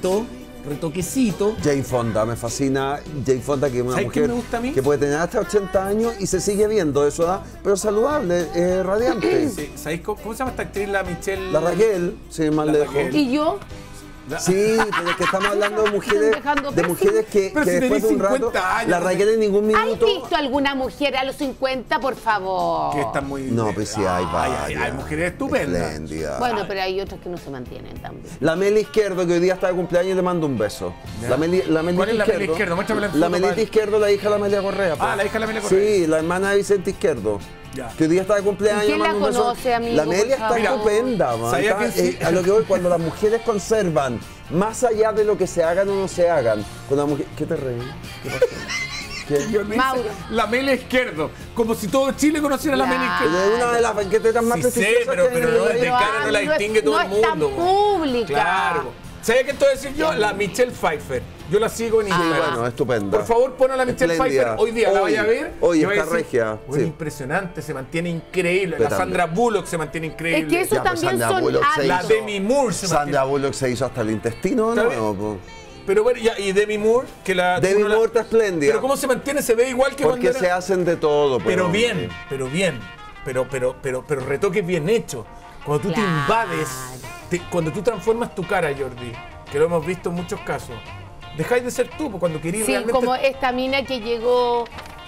retoquecito? Jane Fonda, me fascina. Jane Fonda, que es una mujer me gusta a mí? que puede tener hasta 80 años y se sigue viendo de su edad, pero saludable, radiante. Sí, ¿sabéis cómo se llama esta actriz, la Michelle? La Raquel, sin más lejos. ¿Y yo? Sí, pero es que estamos hablando de mujeres que después de un rato, la Raquel en ningún minuto... ¿Has visto alguna mujer a los 50, por favor? Que están muy... No, pues sí, hay varias. Hay mujeres estupendas. Espléndidas. Bueno, pero hay otras que no se mantienen también. La Meli Izquierdo, que hoy día está de cumpleaños, y le mando un beso. La Meli ¿Cuál es la Meli Izquierdo? Muéstrame la foto. La Melita Izquierdo, la hija de la Amelia Correa. Ah, la hija de la Amelia Correa. Sí, la hermana de Vicente Izquierdo. Ya. Que hoy día está de cumpleaños. ¿Quién la mando un beso. conoce, amigo? La Amelia está Mira, estupenda, man. ¿sabía que sí? A lo que voy, cuando las mujeres conservan, más allá de lo que se hagan o no se hagan, cuando la mujer... ¿Qué te reí? ¿Qué pasó? Mauro. La Meli Izquierdo, como si todo Chile conociera la Meli Izquierdo. Es una de las banqueteras más prestigiosas pero que hay en el de país. cara no la distingue todo el mundo. No es tan pública. Claro. ¿Sabes qué te voy a decir yo? La Michelle Pfeiffer. Yo la sigo en Instagram. Bueno, estupenda. Por favor, pon a la Michelle Pfeiffer hoy día. ¿La vaya a ver? Hoy y vaya está a decir, regia. "Uy, Sí. impresionante, se mantiene increíble". Pero La Sandra Bullock se mantiene increíble. Es que eso Ya, pero también Sandra son Bullock se La hábitos. Demi Moore se Sandra mantiene. Bullock se hizo hasta el intestino, ¿Está ¿no? bien? Pero bueno, y Demi Moore, que la... Demi uno la- Moore está espléndida. Pero cómo se mantiene, se ve igual que Porque cuando se era... hacen de todo. Pero bien. Pero retoques bien hechos. Cuando tú te Claro. invades, cuando tú transformas tu cara, Jordi, que lo hemos visto en muchos casos, dejáis de ser tú, pues, cuando querís Sí, realmente... como esta mina que llegó...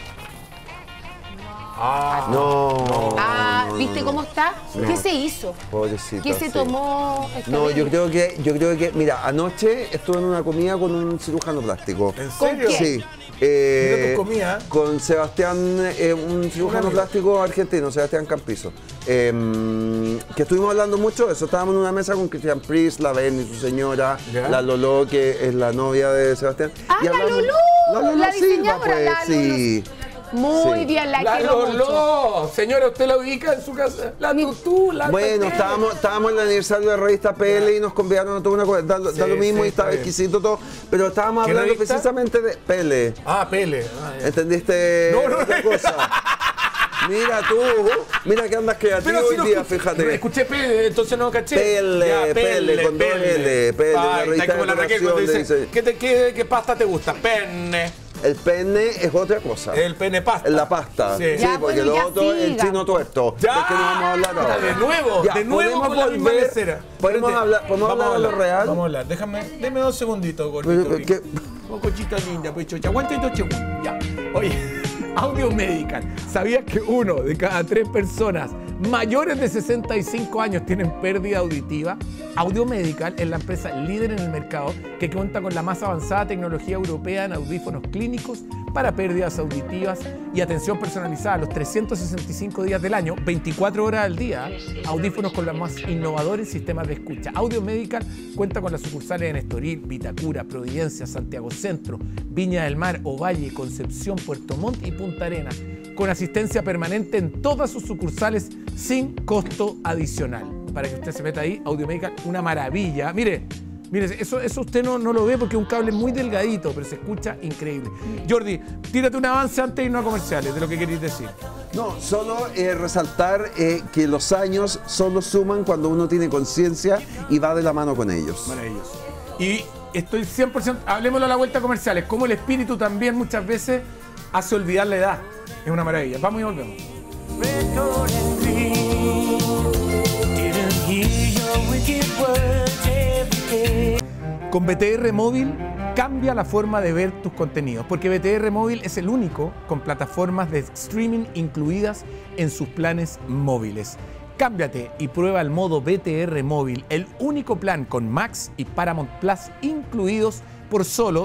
No. ¿Viste cómo está? No. ¿Qué se hizo? Pobrecita. ¿Qué se sí. tomó? esta No, vez? yo creo que, mira, anoche estuve en una comida con un cirujano plástico. ¿En ¿Con serio? quién? Sí. Mira tu comida. Con Sebastián, un cirujano amigo. plástico argentino, Sebastián Campizo. Que estuvimos hablando mucho de eso. Estábamos en una mesa con Christian Priest, la Ben y su señora, Ya. la Lolo, que es la novia de Sebastián. ¡Ah, Y la hablamos- Lolo! La Lolo La Silva, diseñadora, pues, la sí. Muy Sí. bien, la ¡La quiero mucho. Lolo! Señora, ¿usted la ubica en su casa? La tutú, la Bueno, Pepe. estábamos en el aniversario de la revista Pele y nos convidaron a toda una cosa, da Sí, lo mismo sí, y estaba está bien. exquisito todo, pero estábamos ¿Qué hablando revista? precisamente de Pele. Ah, Pele. Ya. ¿Entendiste No, no, otra cosa? Mira tú, mira que andas creativo Pero si hoy no día, escuché- fíjate. Escuché Pele, entonces no caché. Pele, Ya, Pele, con dos L, Pele, una Ay, revista está como de la Raquel cuando decoración, dice, dice- ¿qué pasta te gusta? Penne. El pene es otra cosa. El pene pasta. Es la pasta. Sí. Sí, Ya, porque bueno, lo ya otro es el siga. chino tuerto. Ya. ¿De qué no vamos a hablar ahora? De nuevo, Ya, de nuevo podemos con la misma volver- lecera. Podemos Espérate, hablar de lo real. Vamos a hablar, deme 2 segunditos, gordito. Pero, ¿qué? Oh, cochita linda, pues chocha, aguanta 2 segundos. Ya. Oye, Audio Medical. ¿Sabías que 1 de cada 3 personas mayores de 65 años tienen pérdida auditiva. Audiomedical es la empresa líder en el mercado que cuenta con la más avanzada tecnología europea en audífonos clínicos para pérdidas auditivas y atención personalizada los 365 días del año, 24 horas al día. Audífonos con los más innovadores sistemas de escucha. Audiomedical cuenta con las sucursales en Estoril, Vitacura, Providencia, Santiago Centro, Viña del Mar, Ovalle, Concepción, Puerto Montt y Punta Arenas, con asistencia permanente en todas sus sucursales sin costo adicional. Para que usted se meta ahí, Audiomedical, una maravilla. Mire, eso usted no lo ve porque es un cable muy delgadito, pero se escucha increíble. Jordi, tírate un avance antes de irnos a comerciales, de lo que queréis decir. No, solo resaltar que los años solo suman cuando uno tiene conciencia y va de la mano con ellos. Maravilloso. Y estoy 100%, hablemoslo a la vuelta a comerciales, como el espíritu también muchas veces hace olvidar la edad. Es una maravilla. Vamos y volvemos. Con BTR Móvil cambia la forma de ver tus contenidos, porque BTR Móvil es el único con plataformas de streaming incluidas en sus planes móviles. Cámbiate y prueba el modo BTR Móvil, el único plan con Max y Paramount Plus incluidos por solo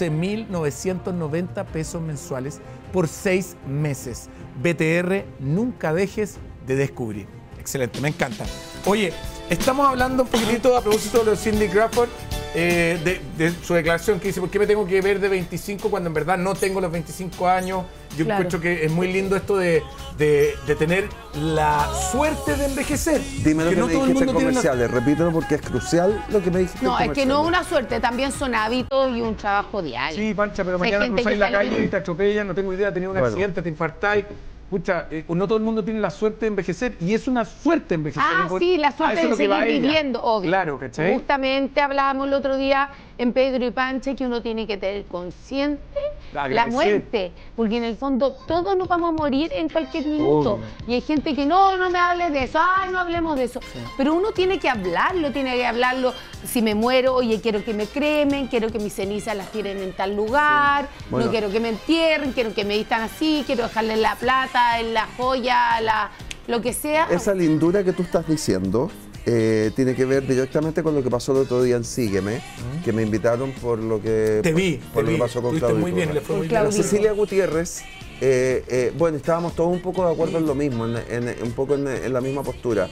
12.990 pesos mensuales por 6 meses. BTR, nunca dejes de descubrir. Excelente, me encanta. Oye, estamos hablando un poquitito a propósito de lo de Cindy Crawford, de su declaración que dice, ¿por qué me tengo que ver de 25 cuando en verdad no tengo los 25 años? Yo encuentro que es muy lindo esto de tener la suerte de envejecer. Dime lo que no me todo el dijiste mundo en tiene comerciales, repítelo porque es crucial lo que me dijiste. No, es que no es una suerte, también son hábitos y un trabajo diario. Sí, Pancha, pero Hay mañana gente cruzáis que la sale calle y te atropellan, no tengo idea, tenía un accidente, te infartáis. Pucha, no todo el mundo tiene la suerte de envejecer y es una suerte envejecer. Ah, sí, la suerte de seguir viviendo, obvio. Claro, ¿cachai? Justamente hablábamos el otro día en Pedro y Pancha que uno tiene que tener consciente la muerte, porque en el fondo todos nos vamos a morir en cualquier minuto. Y hay gente que no me hables de eso, ay, no hablemos de eso. Pero uno tiene que hablarlo, si me muero, oye, quiero que me cremen, quiero que mis cenizas las tiren en tal lugar, no quiero que me entierren, quiero que me vistan así, quiero dejarle la plata, la joya, lo que sea. Esa lindura que tú estás diciendo tiene que ver directamente con lo que pasó el otro día en Sígueme, que me invitaron por lo que, lo que pasó con Claudio. Muy bien, le fue muy bien. Cecilia Gutiérrez, bueno, estábamos todos un poco de acuerdo en lo mismo, un poco en la misma postura.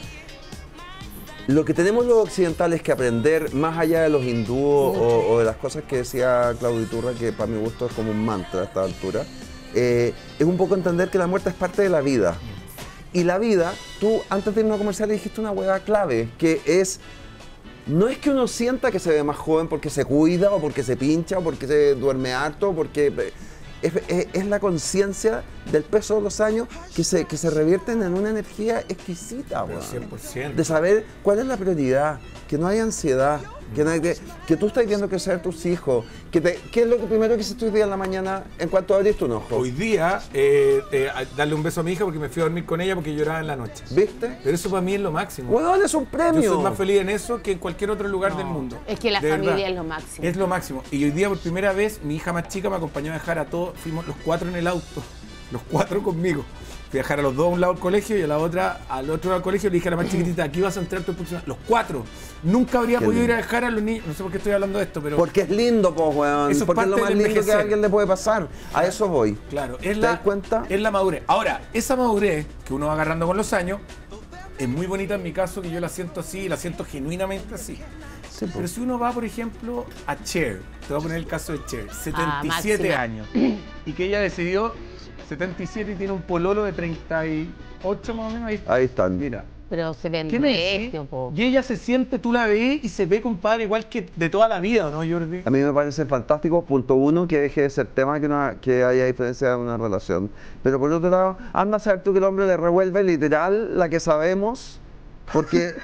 Lo que tenemos los occidentales que aprender, más allá de los hindúes o de las cosas que decía Claudio Iturra, que para mi gusto es como un mantra a esta altura, es un poco entender que la muerte es parte de la vida. Y la vida, tú antes de irnos a comercial dijiste una hueá clave, que es, no es que uno sienta que se ve más joven porque se cuida, o porque se pincha, o porque se duerme harto, porque es la conciencia del peso de los años que se revierten en una energía exquisita, 100%. de saber cuál es la prioridad, que no hay ansiedad, que tú estás viendo crecer a tus hijos, ¿qué es lo que primero que hiciste hoy día en la mañana en cuanto abriste un ojo? Hoy día, darle un beso a mi hija porque me fui a dormir con ella porque lloraba en la noche. ¿Viste? Pero eso para mí es lo máximo. Bueno, es un premio. Yo soy más feliz en eso que en cualquier otro lugar del mundo. Es que la familia es lo máximo. Es lo máximo. Y hoy día, por primera vez, mi hija más chica me acompañó a dejar a todos, fuimos los 4 en el auto, los 4 conmigo. Fui a dejar a los 2 a un lado al colegio y a la otra al otro lado al colegio. Le dije a la más chiquitita, aquí vas a entrar tu próxima. Los 4. Nunca habría podido ir a dejar a los niños. No sé por qué estoy hablando de esto, pero. Porque es lindo, pues, weón. Eso porque es lo más lindo que a alguien le puede pasar. A eso voy. Claro, ¿Te das cuenta? Es la madurez. Ahora, esa madurez que uno va agarrando con los años es muy bonita en mi caso, que yo la siento así, la siento genuinamente así. Sí, pero si uno va, por ejemplo, a Cher, te voy a poner el caso de Cher, 77 años, y que ella decidió 77 y tiene un pololo de 38 más o menos. Ahí están. Mira. Pero se ven regio, po. Y ella se siente, tú la ves y se ve, compadre, igual que de toda la vida, ¿no, Jordi? A mí me parece fantástico, punto uno, que deje de ser tema que haya diferencia en una relación. Pero por otro lado, anda a saber tú que el hombre le revuelve literal la que sabemos, porque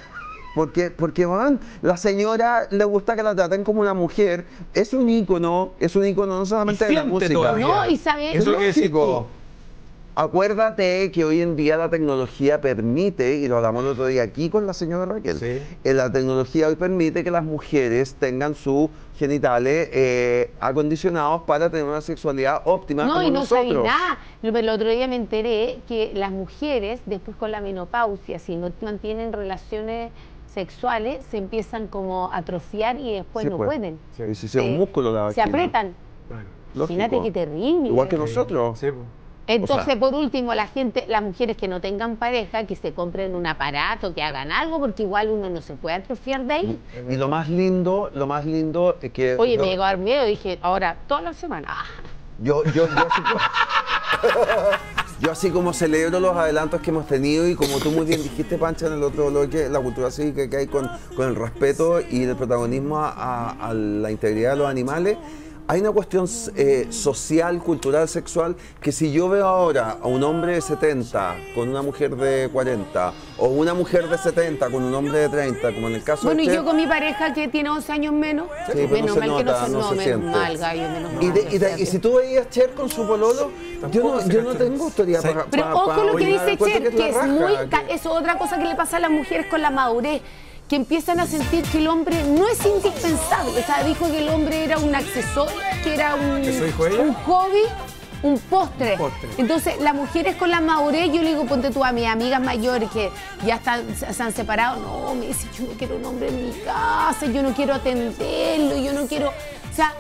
man, la señora le gusta que la traten como una mujer, es un ícono no solamente de la música. No, y sabes, eso es lógico. Acuérdate que hoy en día la tecnología permite, y lo hablamos el otro día aquí con la señora Raquel, la tecnología hoy permite que las mujeres tengan sus genitales acondicionados para tener una sexualidad óptima como y no nosotros. sabía nada. El otro día me enteré que las mujeres, después con la menopausia, si no mantienen relaciones sexuales, se empiezan como a atrofiar y después no pueden. Sí, sí, un músculo la se vagina. apretan. Lógico. Imagínate qué terrible. Igual que nosotros. Sí, Entonces, o sea, por último, las mujeres que no tengan pareja, que se compren un aparato, que hagan algo, porque igual uno no se puede atrofiar de ahí. Y lo más lindo es que... Oye, me llegó a dar miedo, dije, ahora, toda la semana. Yo así como celebro los adelantos que hemos tenido y como tú muy bien dijiste, Pancha, en el otro bloque, la cultura cívica que hay con el respeto y el protagonismo a la integridad de los animales. Hay una cuestión social, cultural, sexual, que si yo veo ahora a un hombre de 70 con una mujer de 40, o una mujer de 70 con un hombre de 30, como en el caso de Bueno, y Cher, yo con mi pareja que tiene 11 años menos, menos mal que no se menos mal, gallo, menos mal. Y si tú veías Cher con su pololo, yo no tengo autoridad para... Pero ojo lo que dice Cher, que es muy... Que... Eso es otra cosa que le pasa a las mujeres con la madurez, que empiezan a sentir que el hombre no es indispensable. O sea, dijo que el hombre era un accesorio, que era un hobby, un postre. Entonces, las mujeres con la madurez, yo le digo, ponte tú a mis amigas mayores que ya se han separado, no, me dice, yo no quiero un hombre en mi casa, yo no quiero atenderlo, yo no quiero... O sea,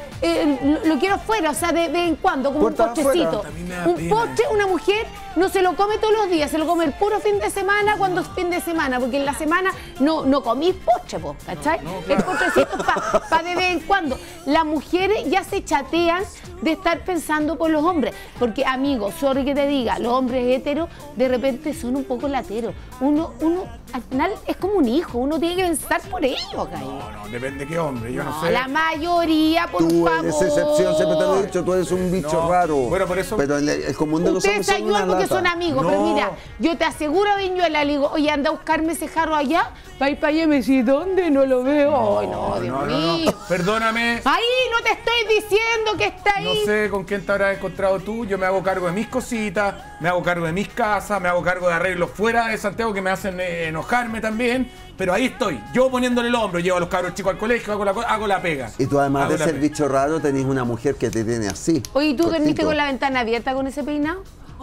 lo quiero afuera, o sea, de vez en cuando, como un postrecito. Un postre, una mujer no se lo come todos los días, se lo come el puro fin de semana cuando es fin de semana, porque en la semana no comís postre, ¿cachai? El postrecito es para de vez en cuando. Las mujeres ya se chatean de estar pensando por los hombres, porque, amigo, sorry que te diga, los hombres heteros de repente son un poco lateros. Uno al final es como un hijo, uno tiene que pensar por ellos, gallo. No, depende de qué hombre, yo no sé. La mayoría, por favor. Tú eres excepción, siempre te lo he dicho, tú eres un bicho raro. Bueno, por eso... Pero el común de los hombres son una lata. Porque son amigos, pero mira, yo te aseguro, Viñuela, le digo, oye, anda a buscarme ese jarro allá, va a ir para allá y me dice, ¿dónde? No lo veo. Ay, no, Dios mío. Perdóname. Ahí no te estoy diciendo que está ahí. No sé con quién te habrás encontrado tú, yo me hago cargo de mis cositas, me hago cargo de mis casas, me hago cargo de arreglos fuera de Santiago que me hacen enojarme también, pero ahí estoy, yo poniéndole el hombro, llevo a los cabros chicos al colegio, hago la pega. Y tú además de ser bicho raro, tenés una mujer que te tiene así. Oye, ¿tú dormiste con la ventana abierta con ese peinado?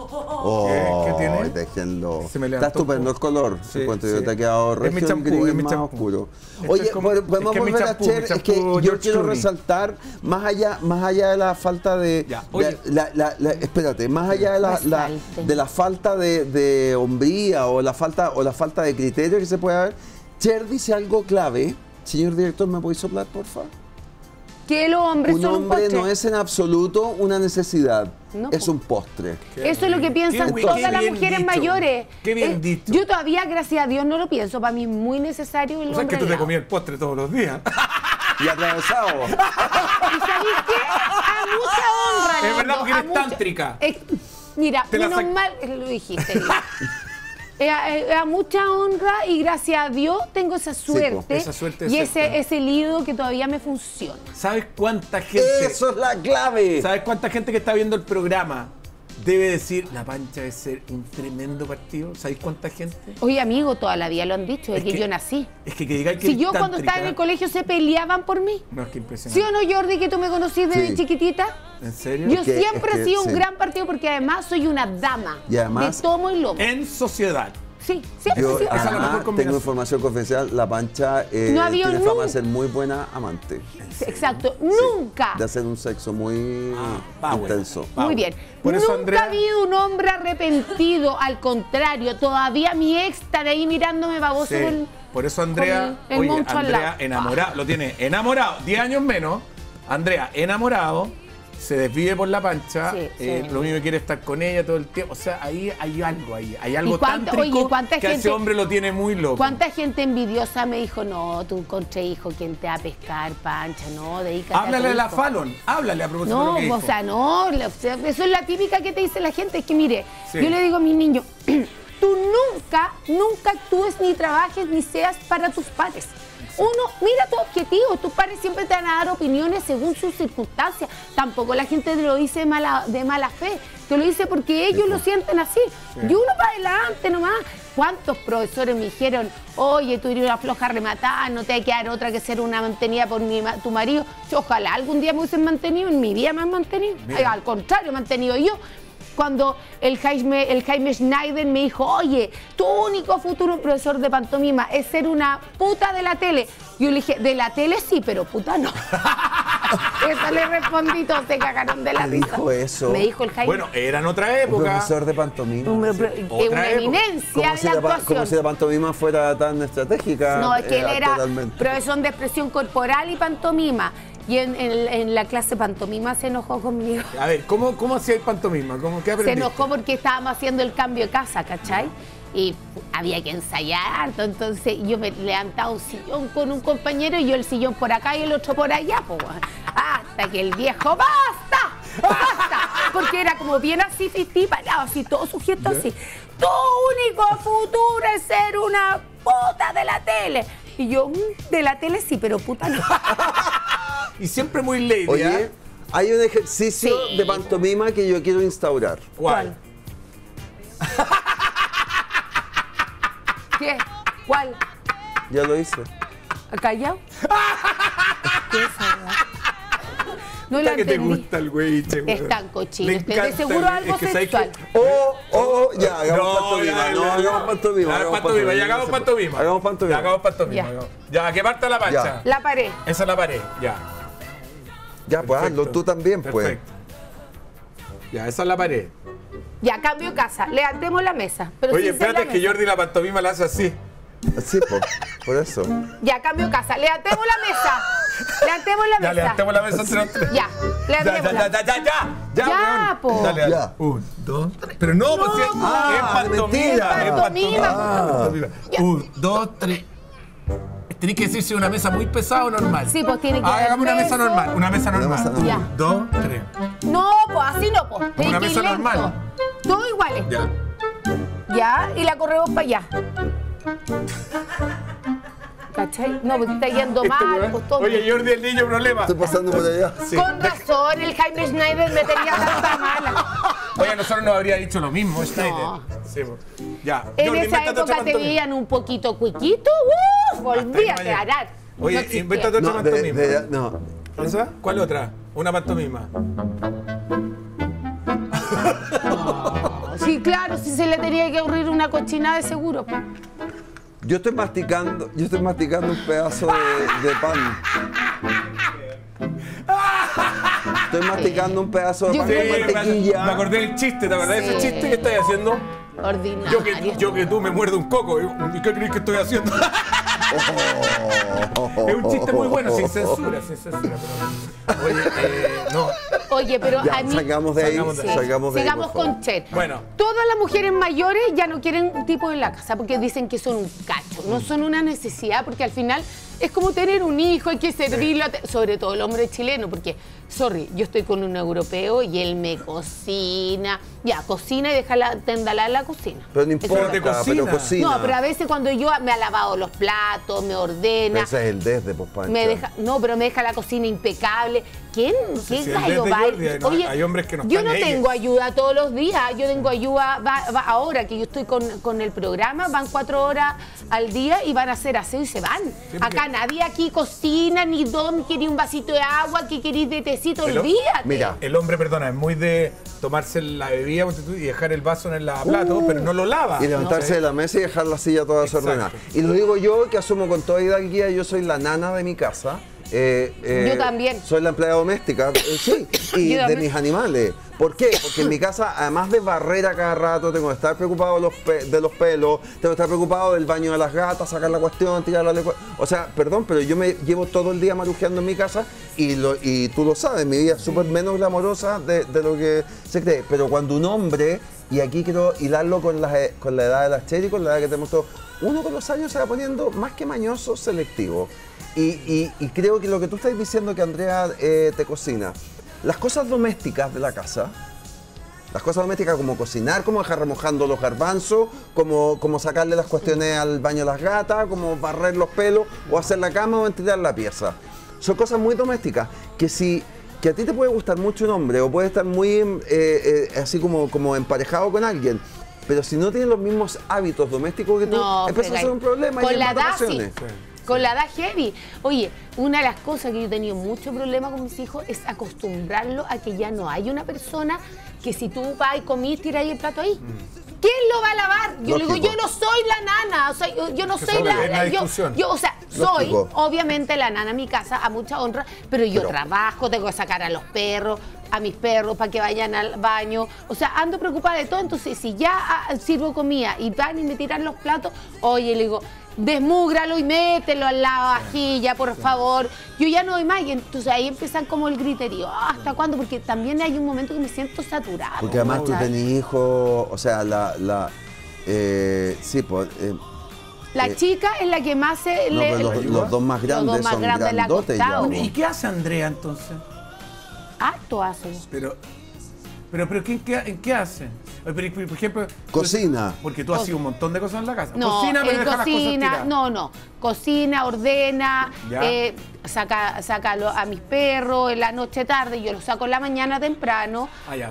¿Qué tiene? Déjenlo. Está estupendo el color. Sí, Yo te ha quedado resto gris más oscuro. Oye, podemos volver a Cher. Es que yo quiero resaltar, más allá de la falta de... espérate, más allá de la falta de hombría o la falta de criterio que se puede haber, Cher dice algo clave. Señor director, ¿me puede soplar, por favor? Que los hombres son un postre. No es en absoluto una necesidad, no, es un postre. Eso es lo que piensan todas las mujeres mayores. Qué bien dicho. Yo todavía, gracias a Dios, no lo pienso. Para mí es muy necesario el hombre. O sea, es que tú te comías el postre todos los días. Y atravesado. ¿Y sabéis qué? A mucha honra. Es verdad, porque eres tántrica. Mira, menos mal, lo dijiste. A mucha honra y gracias a Dios tengo esa suerte, y ese lido que todavía me funciona. ¿Sabes cuánta gente? Eso es la clave. ¿Sabes cuánta gente que está viendo el programa debe decir, la Pancha debe ser un tremendo partido? ¿Sabes cuánta gente? Oye, amigo, toda la vida lo han dicho, desde que yo nací. Es que digáis que si yo cuando estaba en el colegio se peleaban por mí. No, es que impresionante. ¿Sí o no, Jordi, que tú me conocís desde chiquitita? ¿En serio? Yo siempre he sido un gran partido porque además soy una dama y además, de tomo y lomo. En sociedad. Sí, siempre he sido. Además, tengo información confidencial, la Pancha tiene fama de ser muy buena amante. Exacto, nunca. De hacer un sexo muy intenso. Muy bien. Por eso, nunca Andrea... ha habido un hombre arrepentido, al contrario, todavía mi ex está de ahí mirándome baboso. Sí. Por eso Andrea, Andrea enamorado, lo tiene enamorado, 10 años menos, Andrea enamorado, se desvive por la Pancha, lo único que quiere es estar con ella todo el tiempo. O sea, ahí hay algo tántrico que a ese hombre lo tiene muy loco. ¿Cuánta gente envidiosa me dijo, no, tú encontré hijo, ¿quién te va a pescar, Pancha? No, dedícate háblale a la Fallon, háblale a propósito de lo que dijo. No, o sea, no, eso es la típica que te dice la gente. Es que mire, yo le digo a mis niños, tú nunca actúes ni trabajes ni seas para tus padres. Uno, mira tu objetivo, tus padres siempre te van a dar opiniones según sus circunstancias. Tampoco la gente te lo dice de mala fe, te lo dice porque ellos lo sienten así. Y uno para adelante nomás. ¿Cuántos profesores me dijeron, oye, tú eres una floja rematada, no te hay que dar otra que ser una mantenida por tu marido? Yo, ojalá algún día me hubiesen mantenido, en mi vida me han mantenido. Al contrario, mantenido yo. Cuando el Jaime Schneider me dijo, oye, tu único futuro profesor de pantomima es ser una puta de la tele. Yo le dije, de la tele sí, pero puta no. Eso le respondí, todos se cagaron de la risa. ¿Dijo eso? Me dijo el Jaime. Bueno, era en otra época. Profesor de pantomima. Una eminencia de la actuación. Como si la pantomima fuera tan estratégica. No, es que él era profesor de expresión corporal y pantomima. Y en la clase pantomima se enojó conmigo. A ver, ¿cómo hacía el pantomima? ¿Qué aprendiste? Se enojó porque estábamos haciendo el cambio de casa, ¿cachai? Y había que ensayar, entonces yo me levantaba un sillón con un compañero y yo el sillón por acá y el otro por allá, pues. Hasta que el viejo, ¡basta! ¡Basta! Porque era como bien así, parado, así, todo sujeto así. Tu único futuro es ser una puta de la tele. Y yo, de la tele sí, pero puta no. Y siempre muy lady. Oye, hay un ejercicio de pantomima que yo quiero instaurar. ¿Cuál? ¿Qué? ¿Cuál? Ya lo hice. ¿Callado? ¿Qué es esa? No la que te entendí. gusta el güey, che, Es tan cochino. Le encanta De seguro algo es que ¿sabes sexual. qué? Ya, hagamos pantomima. No, hagamos pantomima. Ya hagamos pantomima. Hagamos pantomima. Ya, hagamos pantomima. Ya, que parta la pancha. Ya. La pared. Esa es la pared, ya. Ya, pues hazlo tú también, pues. Perfecto. Ya, esa es la pared. Ya, cambio de casa. Levantemos la mesa. Pero Oye, sin ser espérate, la que mesa. Jordi la pantomima la hace así. Sí, por eso. Ya, cambio de casa. Levantemos la mesa. Levantemos la Ya, mesa. levantemos la mesa entre los tres. Ya, levantémosla. Ya, Ya, po. Dale, dale. Ya. 1, 2, 3. Pero no, pues es pantomima. mentira. Es pantomima. Ya. 1, 2, 3. Tenés que decirse una mesa muy pesada o normal. Sí, pues tiene que haber Hagamos una mesa peso. normal. Una mesa normal. mesa normal. Ya. 2, 3. No, pues así no, pues. Tiene Una que ir mesa lento. normal. Todos iguales. Ya. Ya, y la corremos para allá. ¿Cachai? No, pues está yendo mal, pues todo. Oye, Jordi, el niño problema. Estoy pasando por allá. Sí. Con razón, el Jaime Schneider me tenía tanta mala. Oye, a nosotros nos habría dicho lo mismo, Schneider. No. Sí, pues. Ya. En Jordi, esa invéntate otra época te pantomima. veían un poquito cuiquito. Olvídate, mañana. Arar. Oye, No existía. invéntate otra No, pantomima. no. ¿Esa? ¿Cuál otra? Una pantomima. Sí, claro, si se le tenía que ocurrir una cochina de seguro. Pues. Yo estoy masticando un pedazo de pan. Estoy masticando un pedazo de Yo pan creo con que- mantequilla. Me acordé del chiste, ¿te acordás de ese Sí. chiste que estás haciendo? Ordinario. Yo que tú me muerdo un coco. ¿Y qué crees que estoy haciendo? Es un chiste muy bueno, sin censura, pero... Oye, no. Oye, pero Ya, a mí... salgamos de ahí, Salgamos de ahí. salgamos de ahí, Sigamos por favor. con Chet. Bueno. Todas las mujeres mayores ya no quieren tipo en la casa porque dicen que son un cacho, no son una necesidad porque al final es como tener un hijo, hay que servirlo, sobre todo el hombre chileno, porque, sorry, yo estoy con un europeo y él me cocina, ya, cocina y deja la tendala en la cocina. Pero no Eso importa, te cocina. pero cocina. No, pero a veces cuando yo me ha lavado los platos, me ordena, Ese es el desde, pues, Pancha. me deja, no, pero me deja la cocina impecable. ¿Quién? sé ¿Qué si el gallo desde va? Jordi, ¿no? Oye, Hay hombres que no yo están no ellos. tengo ayuda todos los días, yo tengo ayuda, ahora que yo estoy con el programa, van 4 horas al día y van a hacer aseo y se van. porque- Acá nadie aquí cocina, ni don, quiere un vasito de agua, que querís de tecito, Pero- olvídate. Mira. El hombre, perdona, es muy de tomarse la bebida ponte tú, y dejar el vaso en el lavaplato, pero no lo lava. Y levantarse de la mesa y dejar la silla toda Exacto. desordenada. Y lo digo yo, que asumo con toda hidalguía, yo soy la nana de mi casa. Yo también. Soy la empleada doméstica, sí, y Yo de también. mis animales. ¿Por qué? Porque en mi casa, además de barrer a cada rato, tengo que estar preocupado de los pelos, tengo que estar preocupado del baño de las gatas, sacar la cuestión, tirar la lecua. O sea, perdón, pero yo me llevo todo el día marujeando en mi casa y tú lo sabes, mi vida es súper menos glamorosa de lo que se cree. Pero cuando un hombre, y aquí quiero hilarlo con la edad de las Cherry, con la edad que tenemos todos, uno con los años se va poniendo más que mañoso, selectivo. Y creo que lo que tú estás diciendo que Andrea te cocina, las cosas domésticas de la casa Las cosas domésticas como cocinar, como dejar remojando los garbanzos, como sacarle las cuestiones al baño a las gatas, como barrer los pelos, o hacer la cama o ventilar la pieza. Son cosas muy domésticas que a ti te puede gustar mucho un hombre o puede estar muy así como emparejado con alguien. Pero si no tienen los mismos hábitos domésticos que tú, empieza a ser un problema. Con y la edad, sí. sí. Con la edad heavy. Oye, una de las cosas que yo he tenido mucho problema con mis hijos es acostumbrarlo a que ya no hay una persona que si tú vas y comís, tiráis el plato ahí. ¿Quién lo va a lavar? Yo le digo, yo no soy la nana, o sea, yo no soy la... Yo, o sea, soy obviamente la nana en mi casa, a mucha honra, pero yo trabajo, tengo que sacar a los perros, a mis perros para que vayan al baño, o sea, ando preocupada de todo, entonces si ya sirvo comida y van y me tiran los platos, oye, le digo, desmúgralo y mételo al lado vajilla, por favor. Yo ya no doy más y entonces ahí empiezan como el griterío. ¿Hasta cuándo? Porque también hay un momento que me siento saturada. Porque además tú tenés hijos, o sea, sí, pues... la chica es la que más se... los dos más grandes son grandotes ya. ¿Y qué hace Andrea entonces? Harto hace. Pero ¿en qué hace? Por ejemplo... Cocina. Porque tú haces un montón de cosas en la casa. No, Cocina, pero deja las cosas tiradas. No. Cocina, ordena, saca a mis perros en la noche tarde, yo los saco en la mañana temprano.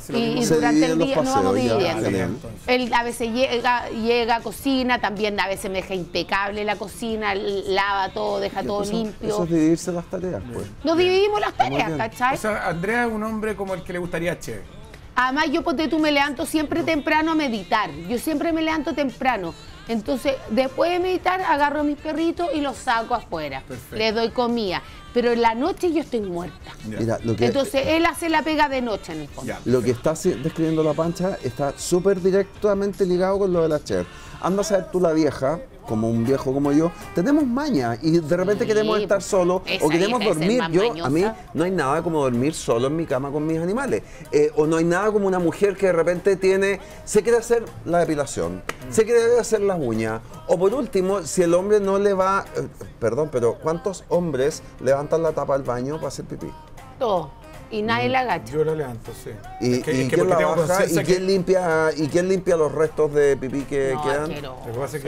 Y durante el día nos vamos dividiendo. Él a veces llega, cocina, también a veces me deja impecable la cocina, lava todo, deja todo limpio. Eso es dividirse las tareas, pues. Nos dividimos las tareas, ¿cachai? O sea, Andrea es un hombre como el que le gustaría chévere. Además, yo me levanto siempre temprano a meditar. Yo siempre me levanto temprano. Entonces, después de meditar, agarro a mis perritos y los saco afuera. Perfecto. Les doy comida. Pero en la noche yo estoy muerta. Mira, entonces, él hace la pega de noche en el fondo. Lo que está describiendo la Pancha está súper directamente ligado con lo de la chef. Anda a ser tú la vieja, como un viejo como yo, tenemos maña y de repente queremos estar solos o queremos dormir. A mí no hay nada como dormir solo en mi cama con mis animales. O no hay nada como una mujer que de repente se quiere hacer la depilación, se quiere hacer las uñas. O por último, si el hombre no le va... perdón, pero ¿cuántos hombres levantan la tapa del baño para hacer pipí? Todos. Y nadie la agacha. Yo la levanto, sí. ¿Y quién la baja? ¿Y quién limpia los restos de pipí que quedan? Lo que pasa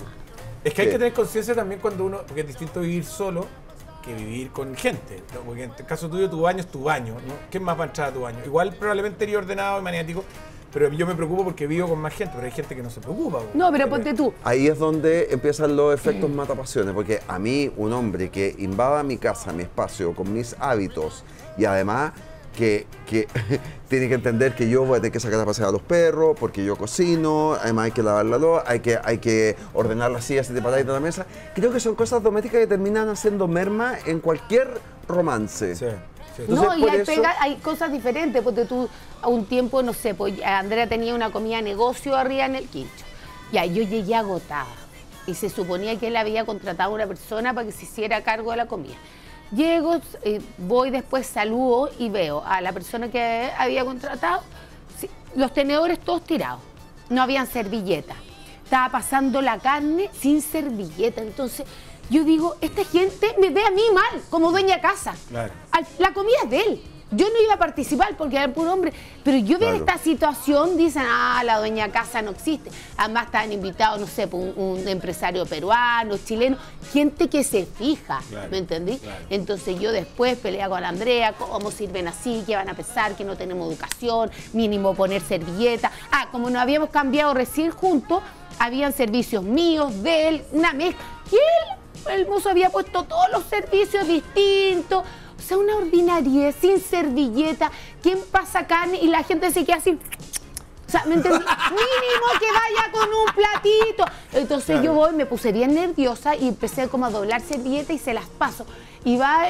es que hay que tener conciencia también cuando uno... Porque es distinto vivir solo que vivir con gente. ¿No? Porque en el caso tuyo, tu baño es tu baño, ¿no? ¿Quién más va a entrar a tu baño? Igual probablemente iría ordenado y maniático, pero yo me preocupo porque vivo con más gente, pero hay gente que no se preocupa. No, pero ponte tú. Ahí es donde empiezan los efectos matapasiones, porque a mí, un hombre que invada mi casa, mi espacio, con mis hábitos, y además que tiene que entender que yo voy a tener que sacar a pasear a los perros, porque yo cocino, además hay que lavar la loza, hay que ordenar las sillas y te paráis de la mesa. Creo que son cosas domésticas que terminan haciendo merma en cualquier romance. Sí. Entonces, no, y hay cosas diferentes, porque tú a un tiempo, no sé, pues Andrea tenía una comida negocio arriba en el quincho. Ya, yo llegué agotada y se suponía que él había contratado a una persona para que se hiciera cargo de la comida. Llego, voy después, saludo y veo a la persona que había contratado, los tenedores todos tirados, no habían servilletas. Estaba pasando la carne sin servilleta, entonces yo digo, esta gente me ve a mí mal, como dueña de casa. Claro. La comida es de él. Yo no iba a participar porque era el puro hombre, pero yo veo esta situación, dicen, la dueña de casa no existe. Además estaban invitados, no sé, un empresario peruano, chileno, gente que se fija, ¿me entendí? Claro. Entonces yo después peleé con Andrea, cómo sirven así, que van a pensar que no tenemos educación, mínimo poner servilleta. Como nos habíamos cambiado recién juntos, habían servicios míos, de él, una mezcla. Y el mozo había puesto todos los servicios distintos. O sea, una ordinariedad, sin servilleta. ¿Quién pasa carne? Y la gente se queda así. O sea, ¿me entendí? Mínimo que vaya con un platito. Entonces yo voy, me puse bien nerviosa y empecé como a doblar servilleta y se las paso. Y va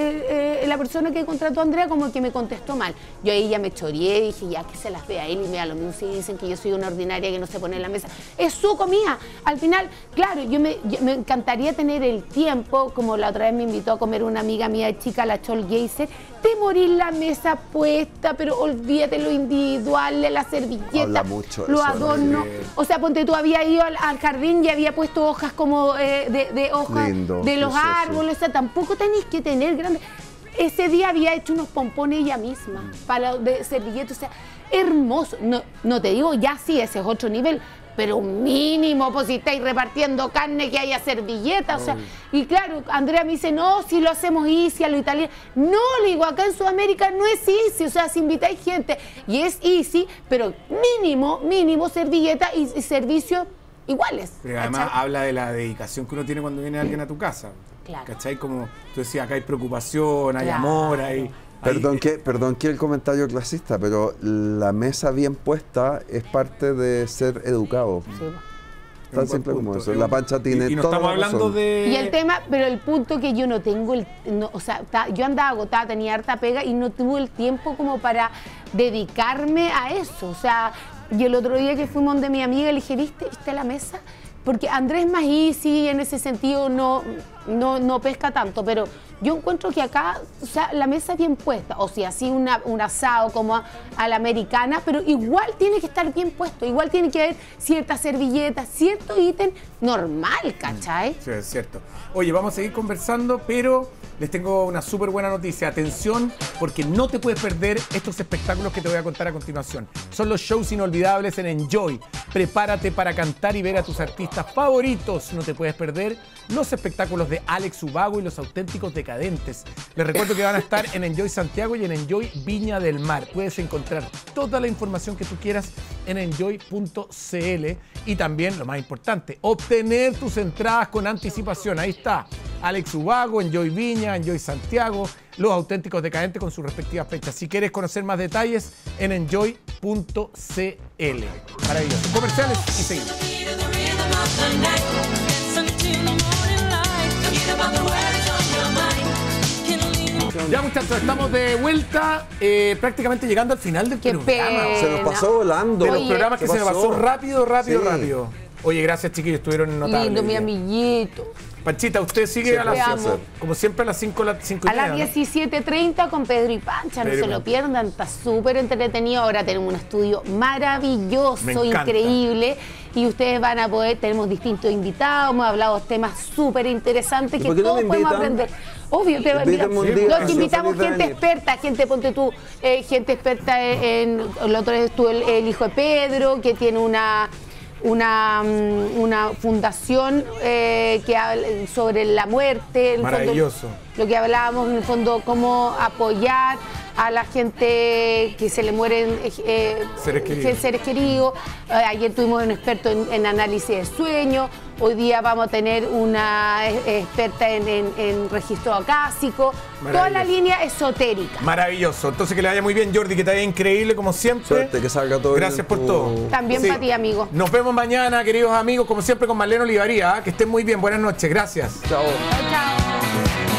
la persona que contrató a Andrea como que me contestó mal. Yo ahí ya me choreé, dije, ya que se las vea él y me da lo mismo si dicen que yo soy una ordinaria que no se pone en la mesa. Es su comida. Al final, claro, yo me encantaría tener el tiempo, como la otra vez me invitó a comer una amiga mía de chica, la Chol Geiser, de morir la mesa puesta, pero olvídate lo individual, de la servilleta, lo adorno. O sea, ponte tú, había ido al jardín y había puesto hojas como de hojas de los árboles, o sea, tampoco tenéis que tener grandes. ese día había hecho unos pompones ella misma, para de servilletas, o sea, hermoso. No te digo ya sí, ese es otro nivel, pero mínimo, pues si estáis repartiendo carne, que haya servilletas, o sea, y claro, Andrea me dice, no, si lo hacemos easy a lo italiano. No, le digo, acá en Sudamérica no es easy, o sea, si invitáis gente y es easy, pero mínimo servilleta y servicios iguales. Pero además habla de la dedicación que uno tiene cuando viene alguien a tu casa. Claro. ¿Cachai? Como tú decías, acá hay preocupación, hay amor, hay... Perdón que el comentario clasista, pero la mesa bien puesta es parte de ser educado. Sí. Tan simple como eso. La Pancha tiene y no toda estamos la hablando razón. de... Y el tema, pero el punto que yo no tengo, o sea, yo andaba agotada, tenía harta pega y no tuve el tiempo como para dedicarme a eso. O sea, y el otro día que fuimos donde mi amiga le dije, ¿viste la mesa? Porque Andrés más easy en ese sentido no pesca tanto, pero yo encuentro que acá, o sea, la mesa es bien puesta, o sea, así un asado como a la americana, pero igual tiene que estar bien puesto, igual tiene que haber ciertas servilletas, cierto ítem normal, ¿cachai? Sí, es cierto. Oye, vamos a seguir conversando, pero les tengo una súper buena noticia. Atención, porque no te puedes perder estos espectáculos que te voy a contar a continuación. Son los shows inolvidables en Enjoy. Prepárate para cantar y ver a tus artistas favoritos. No te puedes perder los espectáculos de Alex Ubago y los Auténticos Decadentes. Les recuerdo que van a estar en Enjoy Santiago y en Enjoy Viña del Mar. Puedes encontrar toda la información que tú quieras en enjoy.cl y también, lo más importante, obtener tus entradas con anticipación. Ahí está, Alex Ubago, Enjoy Viña, Enjoy Santiago, los Auténticos Decadentes con sus respectivas fechas. Si quieres conocer más detalles, en enjoy.cl. Maravilloso. Comerciales y seguimos. Ya, muchachos, estamos de vuelta, prácticamente llegando al final del programa. Se nos pasó volando. De los programas que se nos pasó rápido. Sí. Oye, gracias, chiquillos, estuvieron notables. Lindo, mi amiguito. Panchita, usted sigue Sí, a las, amo. como siempre, a las 5 y A las media, ¿no? 17:30 con Pedro y Pancha, no Pedro y se lo Pancha. pierdan, está súper entretenido. Ahora tenemos un estudio maravilloso, Me encanta. increíble. Y ustedes van a poder, tenemos distintos invitados, hemos hablado de temas súper interesantes que por qué no todos me podemos invitan? aprender. Obvio, te Invítame un día, los sí, invitamos feliz de gente venir. experta, gente, ponte tú, gente experta el otro día estuvo el hijo de Pedro, que tiene una fundación que habla sobre la muerte. En el fondo, Maravilloso. lo que hablábamos, en el fondo, cómo apoyar a la gente que se le mueren Seres queridos. Ayer tuvimos un experto en análisis de sueño. Hoy día vamos a tener una experta en registro acásico. Toda la línea esotérica. Maravilloso. Entonces, que le vaya muy bien, Jordi, que te vaya increíble, como siempre. Suerte, que salga todo bien Gracias por tu- todo. También para ti, amigo. Nos vemos mañana, queridos amigos, como siempre, con Marlene Olivaría. ¿Ah? Que estén muy bien. Buenas noches. Gracias. Chao. Chao, chao.